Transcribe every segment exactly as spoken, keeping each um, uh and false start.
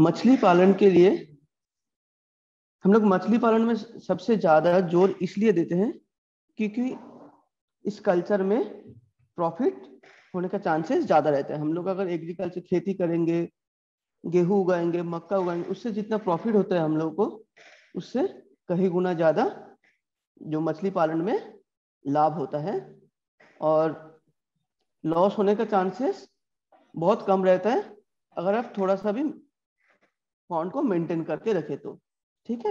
मछली पालन के लिए हम लोग मछली पालन में सबसे ज्यादा जोर इसलिए देते हैं क्योंकि इस कल्चर में प्रॉफिट होने का चांसेस ज्यादा रहते हैं। हम लोग अगर एग्रीकल्चर खेती करेंगे, गेहूं उगाएंगे, मक्का उगाएंगे, उससे जितना प्रॉफिट होता है हम लोग को, उससे कहीं गुना ज्यादा जो मछली पालन में लाभ होता है, और लॉस होने का चांसेस बहुत कम रहता है अगर आप थोड़ा सा भी पॉन्ड को मेंटेन करके रखे तो। ठीक है।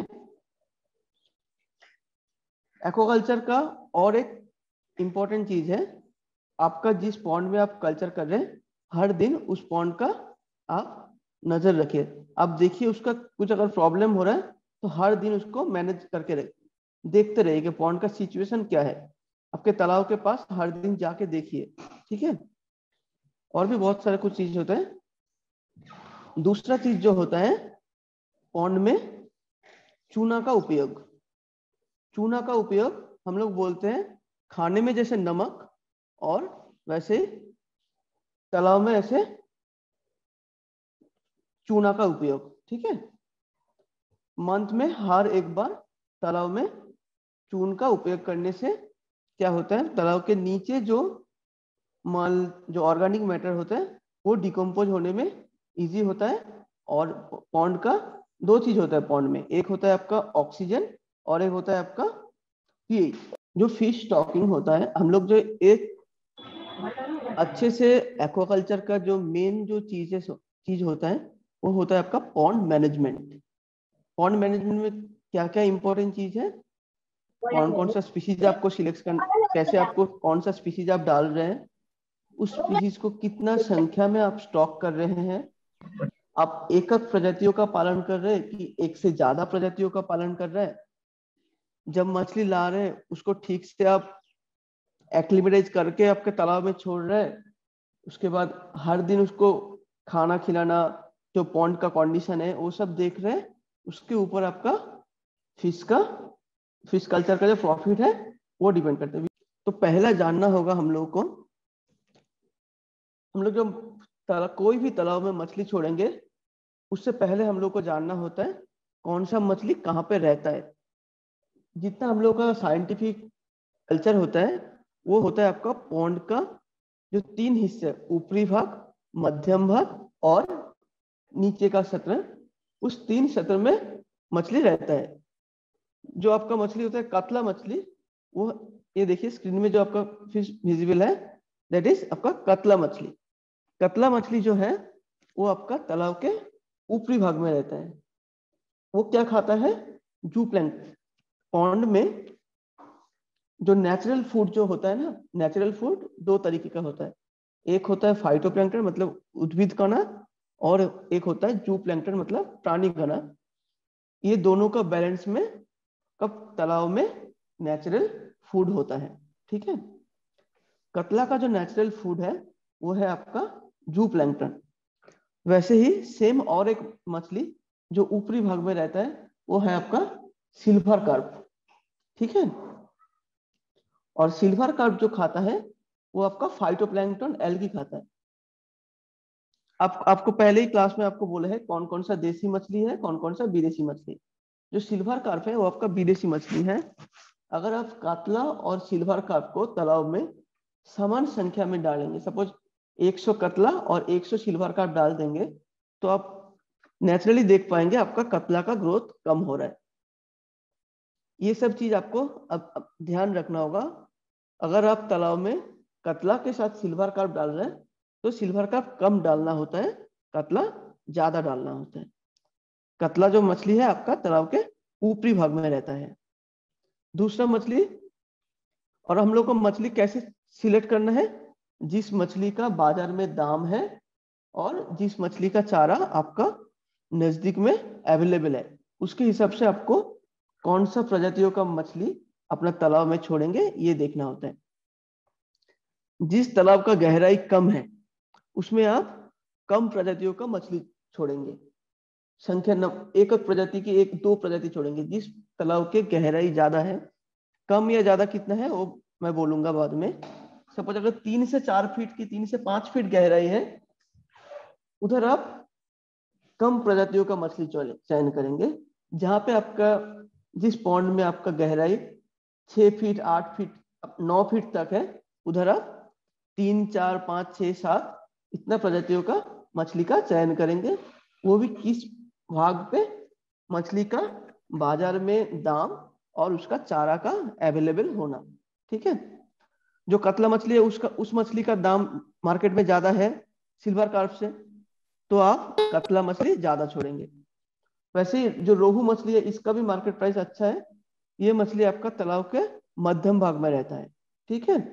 एक्वाकल्चर का और एक इंपॉर्टेंट चीज है, आपका जिस पॉन्ड में आप कल्चर कर रहे हैं, हर दिन उस पॉन्ड का आप नजर रखिए। आप देखिए उसका कुछ अगर प्रॉब्लम हो रहा है तो हर दिन उसको मैनेज करके रखिए, देखते रहिए कि पॉन्ड का सिचुएशन क्या है। आपके तालाब के पास हर दिन जाके देखिए। ठीक है। और भी बहुत सारे कुछ चीज होता है। दूसरा चीज जो होता है पॉन्ड में, चूना का उपयोग। चूना का उपयोग हम लोग बोलते हैं खाने में जैसे नमक, और वैसे तालाब में ऐसे चूना का उपयोग। ठीक है। मंथ में हर एक बार तालाब में चून का उपयोग करने से क्या होता है, तालाब के नीचे जो मल, जो ऑर्गेनिक मैटर होता है, वो डिकम्पोज होने में इजी होता है। और पॉन्ड का दो चीज होता है पॉन्ड में, एक होता है आपका ऑक्सीजन और एक होता है आपका पीएच। जो फिश स्टॉकिंग होता है, हम लोग जो एक अच्छे से एक्वाकल्चर का जो मेन जो चीज है चीज होता है वो होता है आपका पॉन्ड मैनेजमेंट। पॉन्ड मैनेजमेंट में क्या क्या इंपॉर्टेंट चीज है, कौन कौन सा स्पीशीज आपको सिलेक्ट करना, कैसे आपको कौन सा स्पीशीज आप डाल रहे हैं, उस स्पीशीज को कितना संख्या में आप स्टॉक कर रहे हैं, आप एकक प्रजातियों का पालन कर रहे हैं कि एक से ज्यादा प्रजातियों का पालन कर रहे हैं। जब मछली ला रहे हैं उसको ठीक से आप एक्लिमेटाइज करके आपके तालाब में छोड़ रहे हैं, उसके बाद हर दिन उसको खाना खिलाना, जो पॉन्ड का कंडीशन है वो सब देख रहे हैं। उसके ऊपर आपका फिश का फिश कल्चर का जो प्रॉफिट है वो डिपेंड करते हैं। तो पहला जानना होगा हम लोग को, हम लोग जब तालाब, कोई भी तालाब में मछली छोड़ेंगे उससे पहले हम लोग को जानना होता है कौन सा मछली कहाँ पे रहता है। जितना हम लोग का साइंटिफिक कल्चर होता है वो होता है आपका पॉन्ड का जो तीन हिस्से, ऊपरी भाग, मध्यम भाग और नीचे का सतह, उस तीन सतह में मछली रहता है। जो आपका मछली होता है कतला मछली, वो ये देखिए स्क्रीन में जो आपका फिश विजिबल है, दैट इज आपका कतला मछली। कतला मछली जो है वो आपका तालाब के ऊपरी भाग में रहता है। वो क्या खाता है, जू प्लैंक्टन। पॉन्ड में जो नेचुरल फूड जो होता है ना, नेचुरल फूड दो तरीके का होता है, एक होता है फाइटोप्लैंक्टन मतलब उद्भिद कणा, और एक होता है जू प्लैंक्टन मतलब प्राणी कणा। ये दोनों का बैलेंस में कब तालाब में नेचुरल फूड होता है। ठीक है। कतला का जो नेचुरल फूड है वो है आपका जू प्लैंक्टन। वैसे ही सेम और एक मछली जो ऊपरी भाग में रहता है वो है आपका सिल्वर कार्प। ठीक है। और सिल्वर कार्प जो खाता है वो आपका फाइटोप्लैंक्टन एल्गी खाता है। आप आपको पहले ही क्लास में आपको बोले हैं कौन कौन सा देसी मछली है, कौन कौन सा विदेशी मछली। जो सिल्वर कार्प है वो आपका विदेशी मछली है। अगर आप कातला और सिल्वर कार्प को तालाब में समान संख्या में डालेंगे, सपोज सौ कतला और सौ सिल्वर कार्प डाल देंगे, तो आप नेचुरली देख पाएंगे आपका कतला का ग्रोथ कम हो रहा है। ये सब चीज आपको अब, अब ध्यान रखना होगा। अगर आप तालाब में कतला के साथ सिल्वर कार्प डाल रहे हैं तो सिल्वर कार्प कम डालना होता है, कतला ज्यादा डालना होता है। कतला जो मछली है आपका तालाब के ऊपरी भाग में रहता है। दूसरा मछली, और हम लोग को मछली कैसे सिलेक्ट करना है, जिस मछली का बाजार में दाम है और जिस मछली का चारा आपका नजदीक में अवेलेबल है, उसके हिसाब से आपको कौन सा प्रजातियों का मछली अपना तालाब में छोड़ेंगे ये देखना होता है। जिस तालाब का गहराई कम है उसमें आप कम प्रजातियों का मछली छोड़ेंगे, संख्या न, एक एक प्रजाति की एक दो प्रजाति छोड़ेंगे। जिस तालाब के गहराई ज्यादा है, कम या ज्यादा कितना है वो मैं बोलूंगा बाद में। सपोज अगर तीन से चार फीट की, तीन से पांच फीट गहराई है, उधर आप कम प्रजातियों का मछली चयन करेंगे, जहां पे आपका जिस पॉन्ड में आपका गहराई छह फीट आठ फीट नौ फीट तक है, उधर आप तीन चार पाँच छः सात इतना प्रजातियों का मछली का चयन करेंगे। वो भी किस भाग पे मछली का बाजार में दाम और उसका चारा का अवेलेबल होना। ठीक है, जो कतला मछली है उसका उस मछली का दाम मार्केट में ज्यादा है सिल्वर कार्प से, तो आप कतला मछली ज्यादा छोड़ेंगे। वैसे ही जो रोहू मछली है इसका भी मार्केट प्राइस अच्छा है, ये मछली आपका तालाब के मध्यम भाग में रहता है। ठीक है,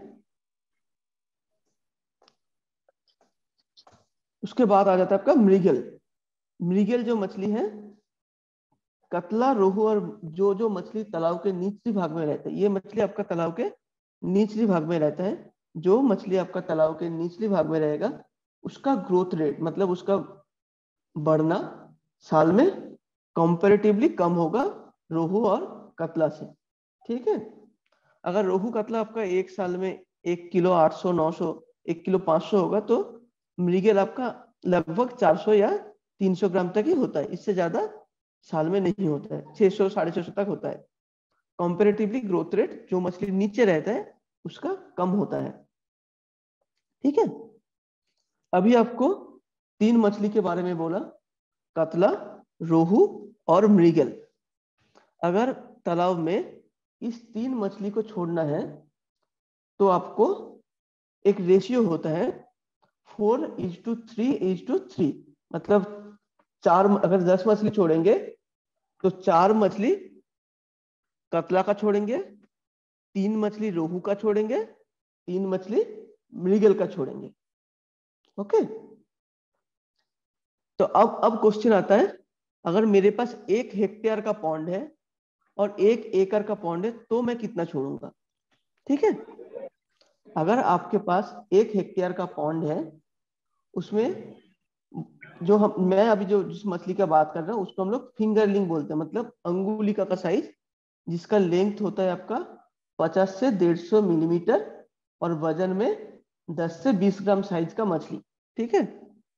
उसके बाद आ जाता है आपका मृगल। मृगल जो मछली है, कतला रोहू और जो जो मछली तालाब के निचली भाग में रहता है, ये मछली आपका तालाब के निचली भाग में रहता है। जो मछली आपका तालाब के निचली भाग में रहेगा उसका ग्रोथ रेट मतलब उसका बढ़ना साल में कंपैरेटिवली कम होगा रोहू और कतला से। ठीक है, अगर रोहू कतला आपका एक साल में एक किलो आठ सौ नौ सौ एक किलो पाँच सौ होगा, तो मृगल आपका लगभग चार सौ या तीन सौ ग्राम तक ही होता है, इससे ज्यादा साल में नहीं होता है, छह सौ साढ़े छह सौ तक होता है। कंपैरेटिवली ग्रोथ रेट जो मछली नीचे रहता है उसका कम होता है। ठीक है, अभी आपको तीन मछली के बारे में बोला, कतला, रोहू और मृगल। अगर तालाब में इस तीन मछली को छोड़ना है तो आपको एक रेशियो होता है four is to three is to three, मतलब चार, अगर दस मछली छोड़ेंगे तो चार मछली कतला का छोड़ेंगे, तीन मछली रोहू का छोड़ेंगे, तीन मछली मृगल का छोड़ेंगे। ओके, तो अब अब क्वेश्चन आता है, अगर मेरे पास एक हेक्टेयर का पॉन्ड है और एक एकड़ का पॉन्ड है तो मैं कितना छोड़ूंगा। ठीक है, अगर आपके पास एक हेक्टेयर का पॉन्ड है, उसमें जो हम मैं अभी जो जिस मछली का बात कर रहा हूँ उसको हम लोग फिंगरलिंग बोलते हैं, मतलब अंगुलिका का साइज, जिसका लेंथ होता है आपका पचास से डेढ़ सौ मिलीमीटर और वजन में दस से बीस ग्राम साइज का मछली। ठीक है,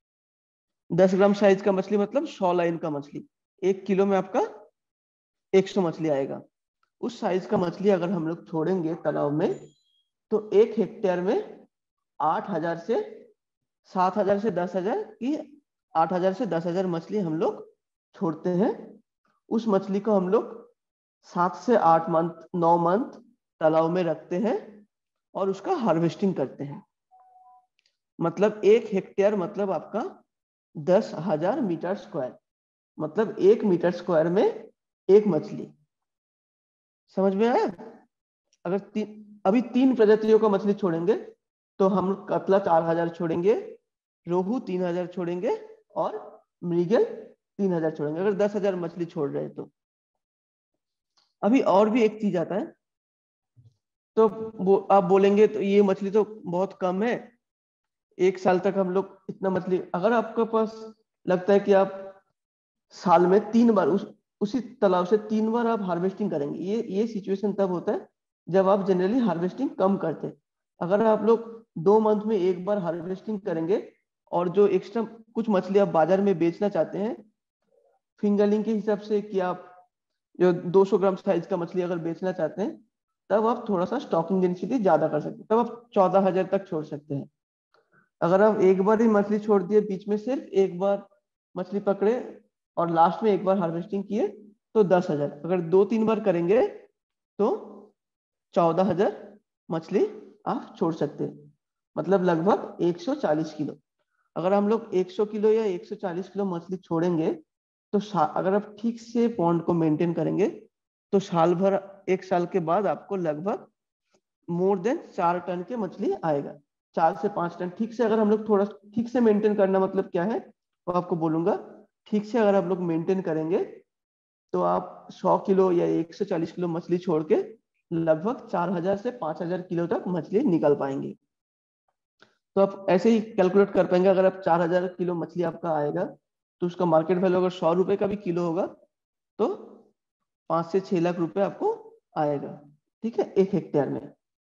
दस ग्राम साइज का मछली मतलब सौ लाइन का मछली, एक किलो में आपका एक सौ मछली आएगा। उस साइज का मछली अगर हम लोग छोड़ेंगे तालाब में तो एक हेक्टेयर में आठ हजार से सात हजार से दस हजार की आठ हजार से दस हजार मछली हम लोग छोड़ते हैं। उस मछली को हम लोग सात से आठ मंथ नौ मंथ तालाब में रखते हैं और उसका हार्वेस्टिंग करते हैं। मतलब एक हेक्टेयर मतलब आपका दस हजार मीटर स्क्वायर, मतलब एक मीटर स्क्वायर में एक मछली। समझ में आया? अगर ती, अभी तीन प्रजातियों का मछली छोड़ेंगे तो हम कतला चार हजार छोड़ेंगे, रोहू तीन हजार छोड़ेंगे और मृगल तीन हजार छोड़ेंगे, अगर दस हजार मछली छोड़ रहे हैं तो। अभी और भी एक चीज आता है, तो वो आप बोलेंगे तो ये मछली तो बहुत कम है, एक साल तक हम लोग इतना मछली, अगर आपके पास लगता है कि आप साल में तीन बार उस उसी तालाब से तीन बार आप हार्वेस्टिंग करेंगे, ये ये सिचुएशन तब होता है जब आप जनरली हार्वेस्टिंग कम करते हैं। अगर आप लोग दो मंथ में एक बार हार्वेस्टिंग करेंगे और जो एक्स्ट्रा कुछ मछली आप बाजार में बेचना चाहते हैं फिंगरलिंग के हिसाब से, कि आप जो दो सौ ग्राम साइज का मछली अगर बेचना चाहते हैं, तब आप थोड़ा सा स्टॉकिंग डेंसिटी ज्यादा कर सकते हैं, तब आप चौदह हजार तक छोड़ सकते हैं। अगर आप एक बार ही मछली छोड़ दिए, बीच में सिर्फ एक बार मछली पकड़े और लास्ट में एक बार हार्वेस्टिंग किए, तो दस हजार। अगर दो तीन बार करेंगे तो चौदह हजार मछली आप छोड़ सकते हैं, मतलब लगभग एक सौ चालीस किलो। अगर हम लोग सौ किलो या एक सौ चालीस किलो मछली छोड़ेंगे तो अगर आप ठीक से पॉन्ड को मेंटेन करेंगे तो साल भर एक साल के बाद आपको लगभग मोर देन चार टन के मछली आएगा, चार से पांच टन। ठीक से अगर हम लोग थोड़ा ठीक से मेंटेन करना मतलब क्या है वो आपको बोलूंगा। ठीक से अगर आप लोग मेंटेन करेंगे तो आप सौ किलो या एक सौ चालीस किलो मछली छोड़ के लगभग चार हजार से पांच हजार किलो तक मछली निकल पाएंगे। तो आप ऐसे ही कैलकुलेट कर पाएंगे, अगर आप चार हजार किलो मछली आपका आएगा तो उसका मार्केट वैल्यू अगर सौ रुपए का भी किलो होगा तो पांच से छह लाख रुपए आपको आएगा। ठीक है, एक हेक्टेयर में।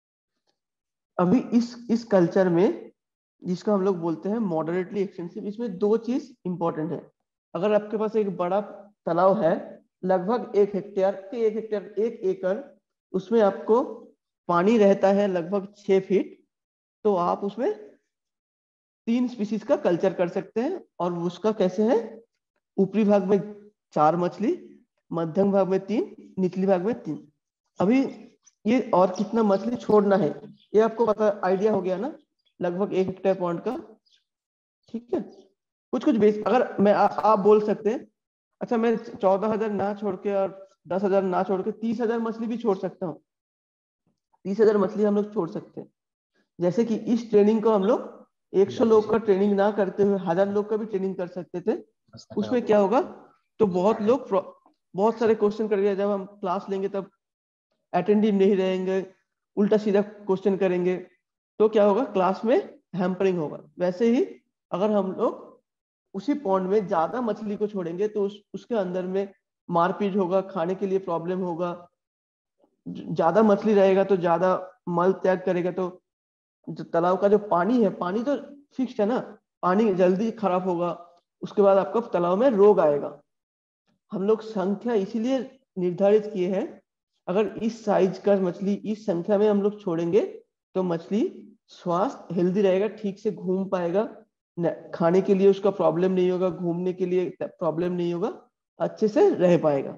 अभी इस इस कल्चर में जिसको हम लोग बोलते हैं मॉडरेटली एक्सटेंसिव, इसमें दो चीज इंपॉर्टेंट है। अगर आपके पास एक बड़ा तालाब है, लगभग एक हेक्टेयर के एक हेक्टेयर एक एकड़, उसमें आपको पानी रहता है लगभग छह फीट, तो आप उसमें तीन स्पीसीज का कल्चर कर सकते हैं। और उसका कैसे है, ऊपरी भाग में चार मछली, मध्यम भाग में तीन, निचली भाग में तीन। अभी ये और कितना मछली छोड़ना है ये आपको पता आइडिया हो गया ना, लगभग एक हेक्टेयर पॉन्ड का। ठीक है, कुछ कुछ बेस अगर मैं आ, आप बोल सकते हैं अच्छा मैं चौदह हजार ना छोड़ के और दस हजार ना छोड़ के तीस हजार मछली भी छोड़ सकता हूँ। तीस हजार मछली हम लोग छोड़ सकते हैं। जैसे कि इस ट्रेनिंग को हम लोग एक सौ लोग का ट्रेनिंग ना करते हुए हजार लोग का भी ट्रेनिंग कर सकते थे। उसमें क्या होगा, तो बहुत लोग बहुत सारे क्वेश्चन करेंगे, जब हम क्लास लेंगे तब अटेंटिव नहीं रहेंगे, उल्टा सीधा क्वेश्चन करेंगे, तो क्या होगा, क्लास में हैम्परिंग होगा। वैसे ही अगर हम लोग उसी पॉन्ड में ज्यादा मछली को छोड़ेंगे तो उस, उसके अंदर में मारपीट होगा, खाने के लिए प्रॉब्लम होगा। ज्यादा मछली रहेगा तो ज्यादा मल त्याग करेगा, तो जो तालाब का जो पानी है, पानी तो फिक्स है ना, पानी जल्दी खराब होगा, उसके बाद आपका तालाब में रोग आएगा। हम लोग संख्या इसीलिए निर्धारित किए हैं, अगर इस साइज का मछली इस संख्या में हम लोग छोड़ेंगे तो मछली स्वास्थ्य हेल्दी रहेगा, ठीक से घूम पाएगा, खाने के लिए उसका प्रॉब्लम नहीं होगा, घूमने के लिए प्रॉब्लम नहीं होगा, अच्छे से रह पाएगा।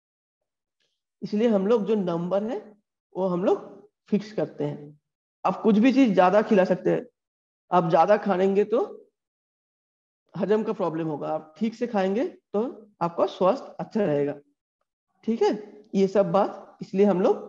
इसलिए हम लोग जो नंबर है वो हम लोग फिक्स करते हैं। आप कुछ भी चीज ज्यादा खिला सकते हैं, आप ज्यादा खाएंगे तो हजम का प्रॉब्लम होगा, आप ठीक से खाएंगे तो आपका स्वास्थ्य अच्छा रहेगा। ठीक है, ये सब बात इसलिए हम लोग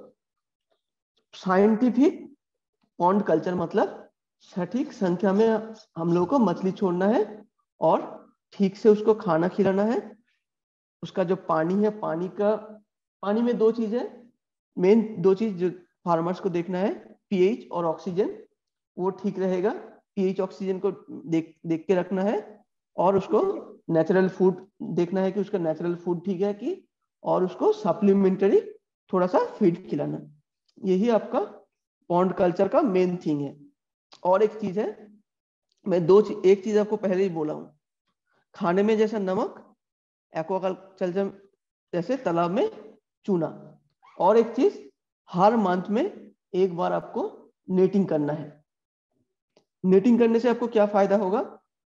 साइंटिफिक पॉन्ड कल्चर मतलब सटीक संख्या में हम लोगों को मछली छोड़ना है और ठीक से उसको खाना खिलाना है। उसका जो पानी है, पानी का पानी में दो चीज है, मेन दो चीज जो फार्मर्स को देखना है, पीएच और ऑक्सीजन, वो ठीक रहेगा। पीएच ऑक्सीजन को देख देख के रखना है, और उसको नेचुरल फूड देखना है कि उसका नेचुरल फूड ठीक है कि, और उसको सप्लीमेंटरी थोड़ा सा फीड खिलाना। यही आपका पॉन्ड कल्चर का मेन थिंग है। और एक चीज है, मैं दो चीज एक चीज आपको पहले ही बोला हूं, खाने में जैसा नमक, एक्वाकल्चर जैसे तालाब में चूना। और एक चीज, हर मंथ में एक बार आपको नेटिंग करना है। नेटिंग करने से आपको क्या फायदा होगा,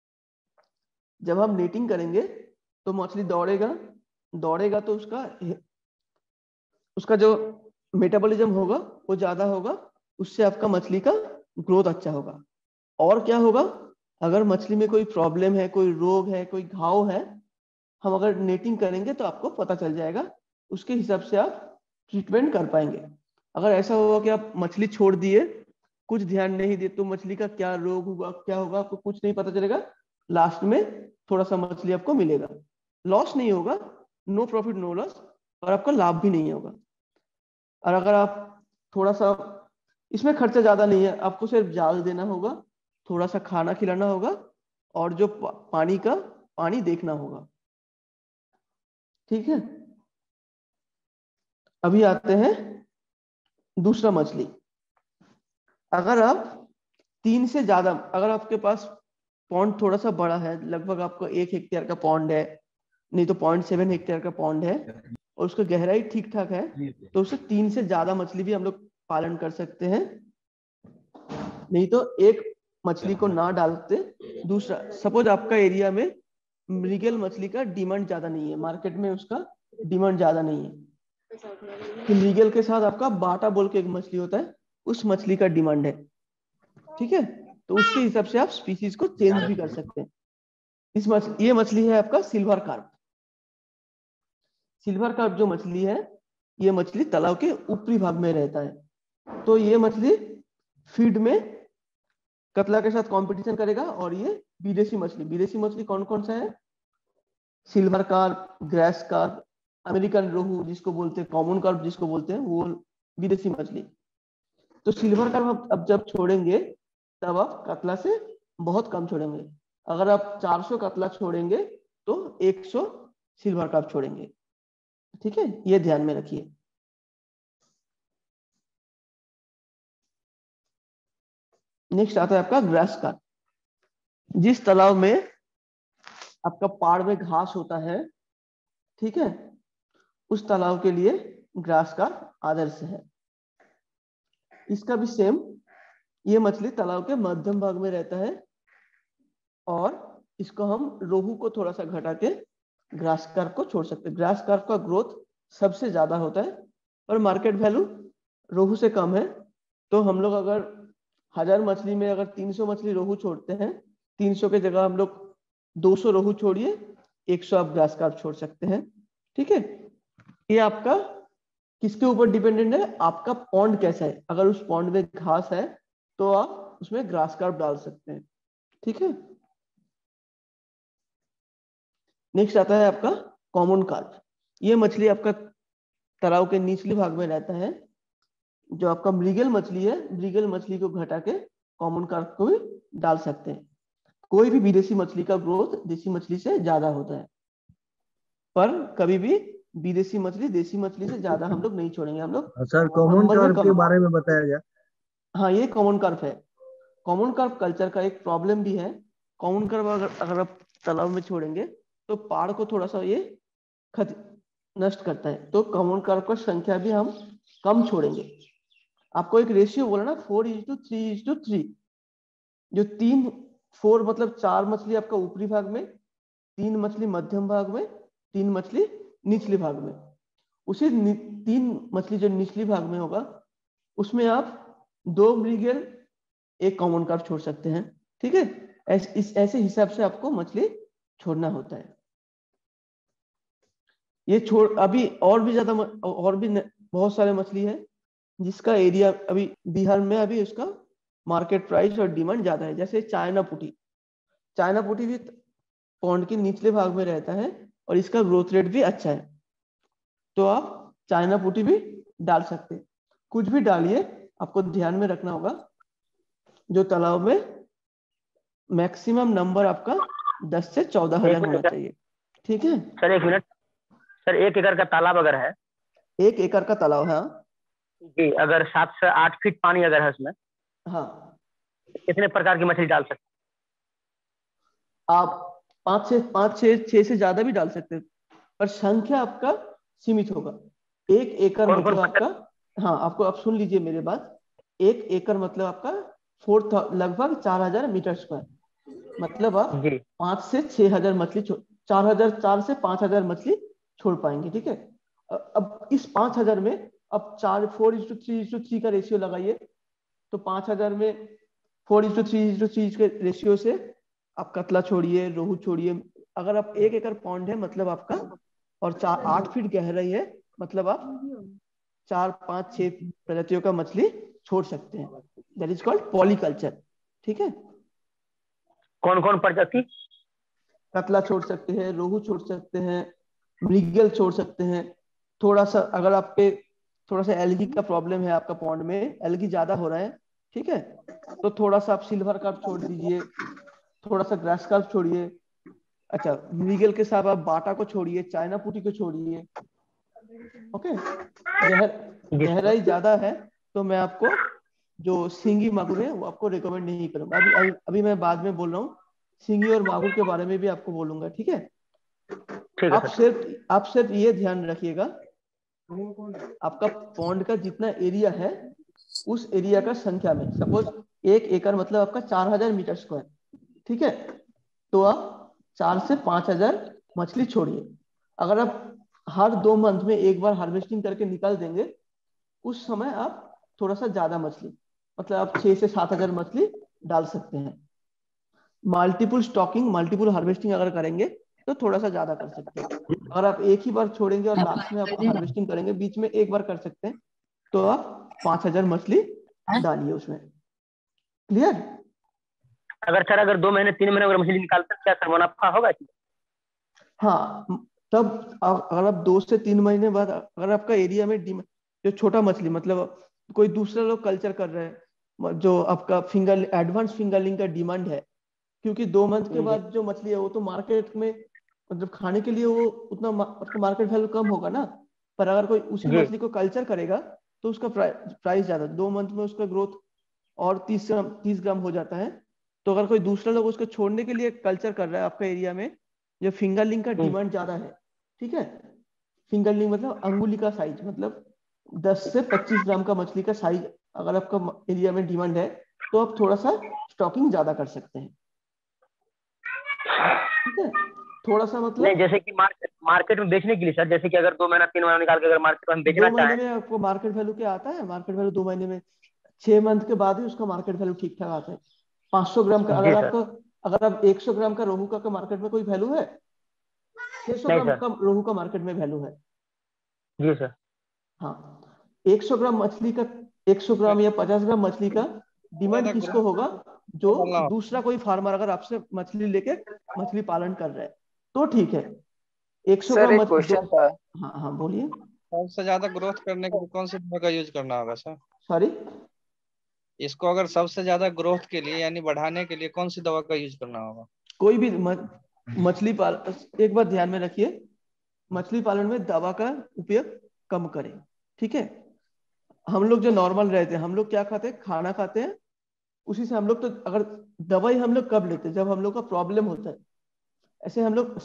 जब हम नेटिंग करेंगे तो मछली दौड़ेगा दौड़ेगा तो उसका उसका जो मेटाबॉलिज्म होगा वो ज्यादा होगा, उससे आपका मछली का ग्रोथ अच्छा होगा। और क्या होगा, अगर मछली में कोई प्रॉब्लम है, कोई रोग है, कोई घाव है, हम अगर नेटिंग करेंगे तो आपको पता चल जाएगा, उसके हिसाब से आप ट्रीटमेंट कर पाएंगे। अगर ऐसा होगा कि आप मछली छोड़ दिए, कुछ ध्यान नहीं दिए, तो मछली का क्या रोग होगा, क्या होगा, आपको कुछ नहीं पता चलेगा। लास्ट में थोड़ा सा मछली आपको मिलेगा, लॉस नहीं होगा, नो प्रॉफिट नो लॉस, और आपका लाभ भी नहीं होगा। और अगर आप थोड़ा सा, इसमें खर्चा ज्यादा नहीं है, आपको सिर्फ जाल देना होगा, थोड़ा सा खाना खिलाना होगा, और जो पानी का पानी देखना होगा। ठीक है, अभी आते हैं दूसरा मछली। अगर आप तीन से ज्यादा, अगर आपके पास पॉन्ड थोड़ा सा बड़ा है, लगभग आपको एक हेक्टेयर का पॉन्ड है, नहीं तो पॉइंट सेवन हेक्टेयर का पॉन्ड है, और उसका गहराई ठीक ठाक है, तो उससे तीन से ज्यादा मछली भी हम लोग पालन कर सकते हैं। नहीं तो एक मछली को ना डालते दूसरा, सपोज आपका एरिया में मृगल मछली का डिमांड ज्यादा नहीं है, मार्केट में उसका डिमांड ज्यादा नहीं है, कि मृगल के साथ आपका बाटा बोल के एक मछली होता है, उस मछली का डिमांड है। ठीक है, तो उसके हिसाब से आप स्पीसीज को चेंज भी कर सकते हैं। इस मछली ये मछली है आपका सिल्वर कार्प। सिल्वर कार्प जो मछली है, ये मछली तालाब के ऊपरी भाग में रहता है। तो ये मछली फीड में कतला के साथ कंपटीशन करेगा। और ये विदेशी मछली, विदेशी मछली कौन कौन सा है, silver carp, grass carp, American रोहू जिसको बोलते हैं, कॉमन कार्प जिसको बोलते हैं, वो विदेशी मछली। तो सिल्वर कार्प अब जब छोड़ेंगे तब आप कतला से बहुत कम छोड़ेंगे। अगर आप चार सौ कतला छोड़ेंगे तो एक सौ सिल्वर कार्प छोड़ेंगे। ठीक है, ये ध्यान में रखिए। नेक्स्ट आता है आपका ग्रास कार्प। जिस तालाब में आपका पहाड़ में घास होता है, ठीक है, उस तालाब के लिए ग्रास कार्प आदर्श है। इसका भी सेम, ये मछली तालाब के मध्यम भाग में रहता है और इसको हम रोहू को थोड़ा सा घटा के ग्रास कार्प को छोड़ सकते हैं। ग्रास कार्प का ग्रोथ सबसे ज्यादा होता है और मार्केट वैल्यू रोहू से कम है। तो हम लोग अगर हजार मछली में अगर तीन सौ मछली रोहू छोड़ते हैं, तीन सौ के जगह हम लोग दो सौ रोहू छोड़िए, एक सौ आप ग्रास कार्प छोड़ सकते हैं। ठीक है, ये आपका किसके ऊपर डिपेंडेंट है, आपका पॉन्ड कैसा है। अगर उस पॉन्ड में घास है तो आप उसमें ग्रास कार्प डाल सकते हैं। ठीक है, नेक्स्ट आता है आपका कॉमन कार्प। ये मछली आपका तालाब के निचले भाग में रहता है। जो आपका मृगल मछली है, मृगल मछली को घटा के कॉमन कार्प को भी डाल सकते हैं। कोई भी विदेशी मछली का ग्रोथ देसी मछली से ज्यादा होता है, पर कभी भी विदेशी मछली देसी मछली से ज्यादा हम लोग नहीं छोड़ेंगे। हम लोग सर कॉमन नंबर में कार्प के कम। बारे में बताया गया। हाँ, ये कॉमन कार्प है। कॉमन कार्प कल्चर का एक प्रॉब्लम भी है। कॉमन कार्प अगर अगर आप तालाब में छोड़ेंगे तो पहाड़ को थोड़ा सा ये खत नष्ट करता है। तो कॉमन कार्प का संख्या भी हम कम छोड़ेंगे। आपको एक रेशियो बोला ना, four is to three is to three. जो तीन, फोर मतलब चार मछली आपका ऊपरी भाग में, तीन मछली मध्यम भाग में, तीन मछली निचले भाग में। उसी तीन मछली जो निचली भाग में होगा उसमें आप दो मृगल एक कॉमन कार्प छोड़ सकते हैं। ठीक है, ऐसे इस ऐसे हिसाब से आपको मछली छोड़ना होता है। ये छोड़ अभी और भी ज्यादा और भी बहुत सारे मछली है जिसका एरिया अभी बिहार में अभी उसका मार्केट प्राइस और डिमांड ज्यादा है। जैसे चाइना पुटी, चाइना पुटी भी पॉन्ड के निचले भाग में रहता है और इसका ग्रोथ रेट भी अच्छा है। तो आप चाइना पुटी भी डाल सकते हैं। कुछ भी डालिए, आपको ध्यान में रखना होगा जो तालाब में मैक्सिमम नंबर आपका दस से चौदह एक हजार होना मिनट चाहिए। ठीक है, सर, एक मिनट सर, एक एकड़ का तालाब अगर है, एक एकड़ का तालाब है। जी, अगर सात से आठ फीट पानी अगर है उसमें, हाँ, कितने प्रकार की मछली डाल सकते आप पांच से पांच छह छह से ज्यादा भी डाल सकते हैं, पर संख्या आपका सीमित होगा। एक एकड़ हैं? कौन कौन मतलब प्रकार? आपका, हाँ आपको, आप सुन लीजिए मेरे बात। एक एकड़ मतलब आपका फोर लगभग चार हजार मीटर स्क्वायर। मतलब आप जी पांच से छह हजार मछली छोड़, चार हजार चार से पांच हजार मछली छोड़ पाएंगे। ठीक है, अब इस पांच हजार में अब चार four is to three is to three का रेशियो लगाइए। तो पांच हजार में four is to three is to three के रेशियो से आप कतला छोड़िए, रोहू छोड़िए। अगर आप एक एकड़ पॉन्ड है मतलब आपका, और चार आठ फीट गहराई है मतलब आप चार पांच छह प्रजातियों का मछली छोड़ सकते हैं। That is called polyculture. ठीक है, कौन कौन प्रजाति? कतला छोड़ सकते हैं, रोहू छोड़ सकते हैं, मृगल छोड़ सकते हैं। थोड़ा सा अगर आपके थोड़ा सा एलगी का प्रॉब्लम है, आपका पॉन्ड में एलगी ज्यादा हो रहा है, ठीक है, तो थोड़ा सा आप सिल्वर कार्प छोड़ दीजिए, थोड़ा सा ग्रास कार्प छोड़िए। अच्छा, मृगल के साथ आप बाटा को छोड़िए, चाइना पुटी को छोड़िए। ओके, गहर जी सर। गहराई ज्यादा है तो मैं आपको जो सिंगी मागुर है वो आपको रिकमेंड नहीं करूंगा। अभी अभी अभी मैं बाद में बोल रहा हूँ, सिंगी और मागुर के बारे में भी आपको बोलूंगा। ठीक है, ठीक है आप सर। सिर्फ आप सिर्फ ये ध्यान रखिएगा, आपका पॉन्ड का जितना एरिया है उस एरिया का संख्या में, सपोज एक एकड़ मतलब आपका चार हजार मीटर स्क्वायर। ठीक है, तो आप चार से पांच हजार मछली छोड़िए। अगर आप हर दो मंथ में एक बार हार्वेस्टिंग करके निकाल देंगे, उस समय आप थोड़ा सा ज्यादा मछली मतलब आप छह से सात हजार मछली डाल सकते हैं। मल्टीपल स्टॉकिंग मल्टीपल हार्वेस्टिंग अगर करेंगे तो थोड़ा सा ज्यादा कर सकते हैं। अगर आप एक ही बार छोड़ेंगे और लास्ट में आप हार्वेस्टिंग करेंगे, बीच में एक बार कर सकते हैं, तो आप पांच हजार मछली डालिए उसमें। क्लियर? अगर सर, अगर दो महीने तीन महीने अगर मछली निकालते हैं, क्या सर मुनाफा होगा इसमें? हाँ, तब आप अगर आप दो से तीन महीने बाद अगर आपका एरिया में डिम- जो छोटा मछली मतलब कोई दूसरा लोग कल्चर कर रहे हैं, जो आपका फिंगर एडवांस फिंगरलिंग का डिमांड है, क्योंकि दो मंथ के जी बाद जो मछली है वो तो मार्केट में मतलब खाने के लिए वो उतना मा, उसका मार्केट वैल्यू कम होगा ना। पर अगर कोई उसी जी। मछली को कल्चर करेगा तो उसका प्राइस ज्यादा, दो मंथ में उसका ग्रोथ और तीस ग्राम तीस ग्राम हो जाता है। तो अगर कोई दूसरा लोग उसको छोड़ने के लिए कल्चर कर रहा है आपका एरिया में, जो फिंगरलिंग का हम्म, डिमांड ज्यादा है, ठीक है। फिंगरलिंग मतलब अंगुली का साइज, मतलब दस से पच्चीस ग्राम का मछली का साइज अगर आपका एरिया में डिमांड है तो आप थोड़ा सा स्टॉकिंग ज्यादा कर सकते हैं, ठीक है। थोड़ा सा नहीं मतलब जैसे कि मार्केट मार्केट में बेचने के लिए सर, जैसे कि अगर दो महीना तीन महीना निकाल के अगर मार्केट में हम दो बेचना महीने चाहें। में आपको मार्केट वैल्यू क्या आता है, मार्केट वैल्यू दो महीने में छह मंथ के बाद ही उसका मार्केट वैल्यू ठीक ठाक आता है। पाँच सौ ग्राम का जी अगर सर। आपको, अगर आप एक सौ ग्राम का रोहू का, का मार्केट में कोई वैल्यू है, छह सौ नहीं ग्राम सर। का रोहू का मार्केट में वैल्यू है। जी सर। हाँ, एक सौ ग्राम मछली का, एक सौ ग्राम या पचास ग्राम मछली का डिमांड ज्यादा किसको होगा, ग्रोथ जो डालना होगा। दूसरा कोई फार्मर अगर आपसे मछली लेके मछली पालन कर रहा है तो ठीक है। एक सौ सर ग्राम एक मछ, दो, क्वेश्चन था, हाँ हाँ बोलिए। सबसे ज्यादा ग्रोथ करने के लिए कौन सी दवा का यूज करना होगा सर? सॉरी, इसको अगर सबसे ज्यादा ग्रोथ के लिए यानी बढ़ाने के लिए कौन सी दवा का यूज करना होगा? कोई भी म- मछली पाल, एक बात ध्यान में रखिए, मछली पालन में दवा का उपयोग कम करें, ठीक है। हम लोग जो नॉर्मल रहते हैं, हम लोग क्या खाते हैं, खाना खाते हैं, उसी से हम लोग तो अगर दवाई हम लोग कब लेते हैं, जब हम लोग का प्रॉब्लम होता है। ऐसे हम लोग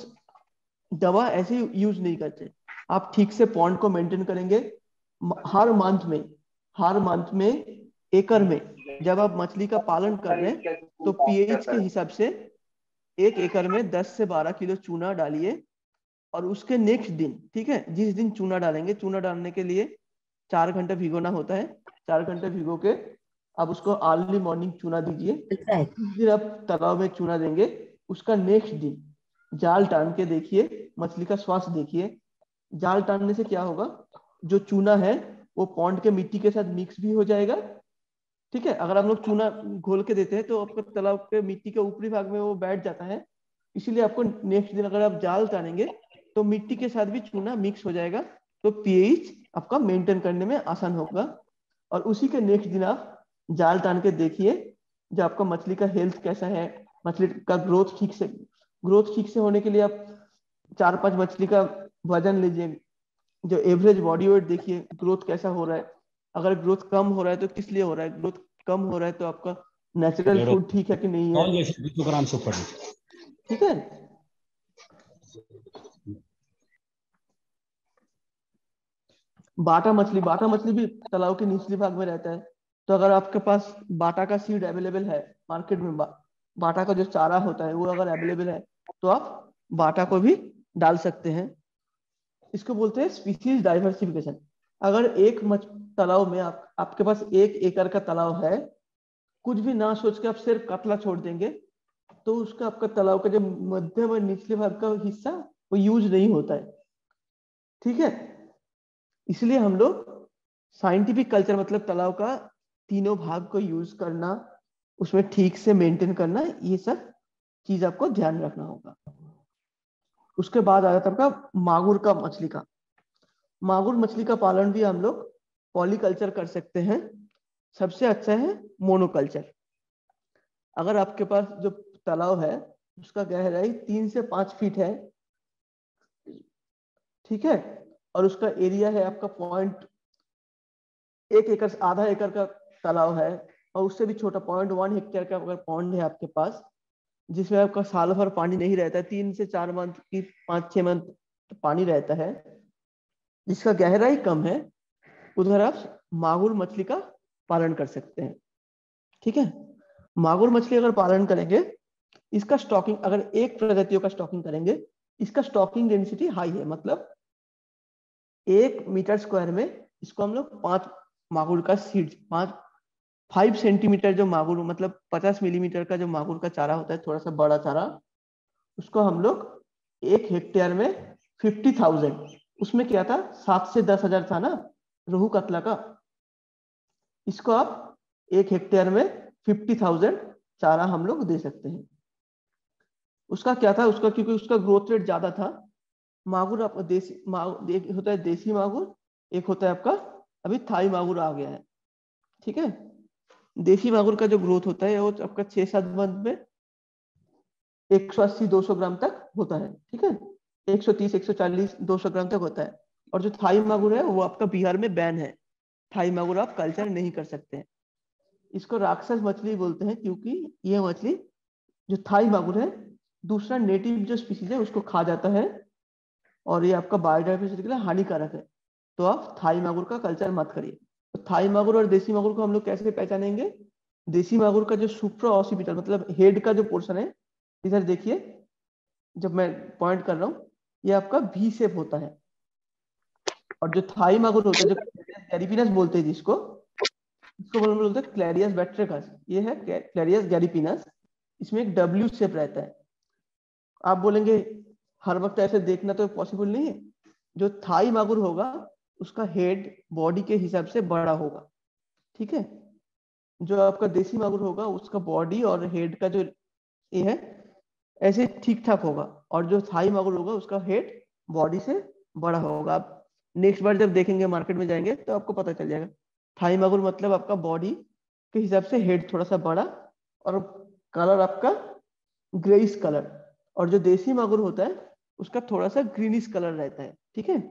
दवा ऐसे यूज नहीं करते। आप ठीक से पॉन्ड को मेंटेन करेंगे, म- हर मंथ में, हर मंथ में एकड़ में जब आप मछली का पालन कर रहे हैं तो पीएच के हिसाब से एक एकड़ में दस से बारह किलो चूना डालिए। और उसके नेक्स्ट दिन, ठीक है, जिस दिन चूना डालेंगे, चूना डालने के लिए चार घंटे भिगोना होता है। चार घंटे भिगो के आप उसको अर्ली मॉर्निंग चूना दीजिए। जिस दिन आप तालाब में चूना देंगे उसका नेक्स्ट दिन जाल टान के देखिए, मछली का स्वास्थ्य देखिए। जाल टानने से क्या होगा, जो चूना है वो पॉन्ड के मिट्टी के साथ मिक्स भी हो जाएगा, ठीक है। अगर हम लोग चूना घोल के देते हैं तो आपका तालाब के मिट्टी के ऊपरी भाग में वो बैठ जाता है। इसीलिए आपको नेक्स्ट दिन अगर आप जाल टानेंगे तो मिट्टी के साथ भी चूना मिक्स हो जाएगा, तो पीएच आपका मेंटेन करने में आसान होगा। और उसी के नेक्स्ट दिन आप जाल टान के देखिए जो आपका मछली का हेल्थ कैसा है, मछली का ग्रोथ ठीक से, ग्रोथ ठीक से होने के लिए आप चार पांच मछली का वजन लीजिए, जो एवरेज बॉडी वेट देखिए, ग्रोथ कैसा हो रहा है। अगर ग्रोथ कम हो रहा है तो किस लिए हो रहा है, ग्रोथ कम हो रहा है तो आपका नेचुरल फूड ठीक है कि नहीं है, ठीक है। बाटा मछली, बाटा मछली भी तालाब के निचले भाग में रहता है। तो अगर आपके पास बाटा का सीड अवेलेबल है मार्केट में, बा, बाटा का जो चारा होता है वो अगर अवेलेबल है तो आप बाटा को भी डाल सकते हैं। इसको बोलते हैं स्पीसीज डाइवर्सिफिकेशन। अगर एक मछ तालाब में आप, आपके पास एक एकड़ का तालाब है, कुछ भी ना सोच के आप सिर्फ कतला छोड़ देंगे तो उसका, आपका तालाब का जो मध्यम और निचले भाग का हिस्सा वो यूज नहीं होता है, ठीक है। इसलिए हम लोग साइंटिफिक कल्चर मतलब तालाब का तीनों भाग को यूज करना, उसमें ठीक से मेंटेन करना, ये सब चीज आपको ध्यान रखना होगा। उसके बाद आ जाता है आपका मागुर का मछली का। मागुर मछली का पालन भी हम लोग पॉलीकल्चर कर सकते हैं। सबसे अच्छा है मोनोकल्चर। अगर आपके पास जो तालाब है उसका गहराई तीन से पांच फीट है, ठीक है, और उसका एरिया है आपका पॉइंट एक एकड़, आधा एकड़ का तालाब है, और उससे भी छोटा पॉइंट वन हेक्टेयर का अगर पॉन्ड है आपके पास, जिसमें आपका साल भर पानी नहीं रहता है, तीन से चार मंथ की, पाँच छह मंथ पानी रहता है, जिसका गहराई कम है, उधर आप मागुर मछली का पालन कर सकते हैं, ठीक है। मागुर मछली अगर पालन करेंगे, इसका स्टॉकिंग, अगर एक प्रजातियों का स्टॉकिंग करेंगे, इसका स्टॉकिंग डेंसिटी हाई है, मतलब एक मीटर स्क्वायर में इसको हम लोग पांच मागुर का सीड, पांच फाइव सेंटीमीटर जो मागुर, मतलब पचास मिलीमीटर का जो मागुर का चारा होता है, थोड़ा सा बड़ा चारा, उसको हम लोग एक हेक्टेयर में फिफ्टी थाउजेंड, उसमें क्या था, सात से दस हजार था ना रोहू कतला का, इसको आप एक हेक्टेयर में फिफ्टी थाउजेंड चारा हम लोग दे सकते हैं। उसका क्या था, उसका क्योंकि उसका ग्रोथ रेट ज्यादा था। मागुर आपका देसी मागुर, एक होता है देसी मागुर, एक होता है आपका अभी थाई मागुर आ गया है, ठीक है। देसी मागुर का जो ग्रोथ होता है वो आपका छह सात मंथ में एक सौ अस्सी दो सौ ग्राम तक होता है, ठीक है, एक सौ तीस एक सौ चालीस दो सौ ग्राम तक होता है। और जो थाई मागुर है वो आपका बिहार में बैन है, थाई मागुर आप कल्चर नहीं कर सकते हैं। इसको राक्षस मछली बोलते हैं क्योंकि ये मछली जो थाई मागुर है दूसरा नेटिव जो स्पीसीज है उसको खा जाता है और ये आपका बायोडाइवर्सिटी के लिए हानिकारक है। तो आप थाई मागुर का कल्चर मत करिए। तो थाई मागुर और देसी मागुर को हम लोग कैसे पहचानेंगे? देसी मागुर का जो सुप्रा ऑसिपिटल मतलब हेड का जो पोर्शन है, इधर देखिए, जब मैं पॉइंट कर रहा हूँ, ये आपका वी शेप होता है। और जो थाई मागुर होता है, जो गैरीपिनस बोलते हैं जिसको, इसको बोलते हैं क्लैरियस बैट्रिकस, ये है क्लैरियस गैरीपिनस। इसमें एक डब्ल्यू शेप रहता है। आप बोलेंगे हर वक्त ऐसे देखना तो पॉसिबल नहीं है। जो थाई मागुर होगा उसका हेड बॉडी के हिसाब से बड़ा होगा, ठीक है। जो आपका देसी मागुर होगा उसका बॉडी और हेड का जो ये है ऐसे ठीक ठाक होगा, और जो थाई मागुर होगा उसका हेड बॉडी से बड़ा होगा। आप नेक्स्ट बार जब देखेंगे मार्केट में जाएंगे तो आपको पता चल जाएगा। थाई मागुर मतलब आपका बॉडी के हिसाब से हेड थोड़ा सा बड़ा और कलर आपका ग्रेइश कलर, और जो देसी मागुर होता है उसका थोड़ा सा ग्रीनिश कलर रहता है, ठीक है।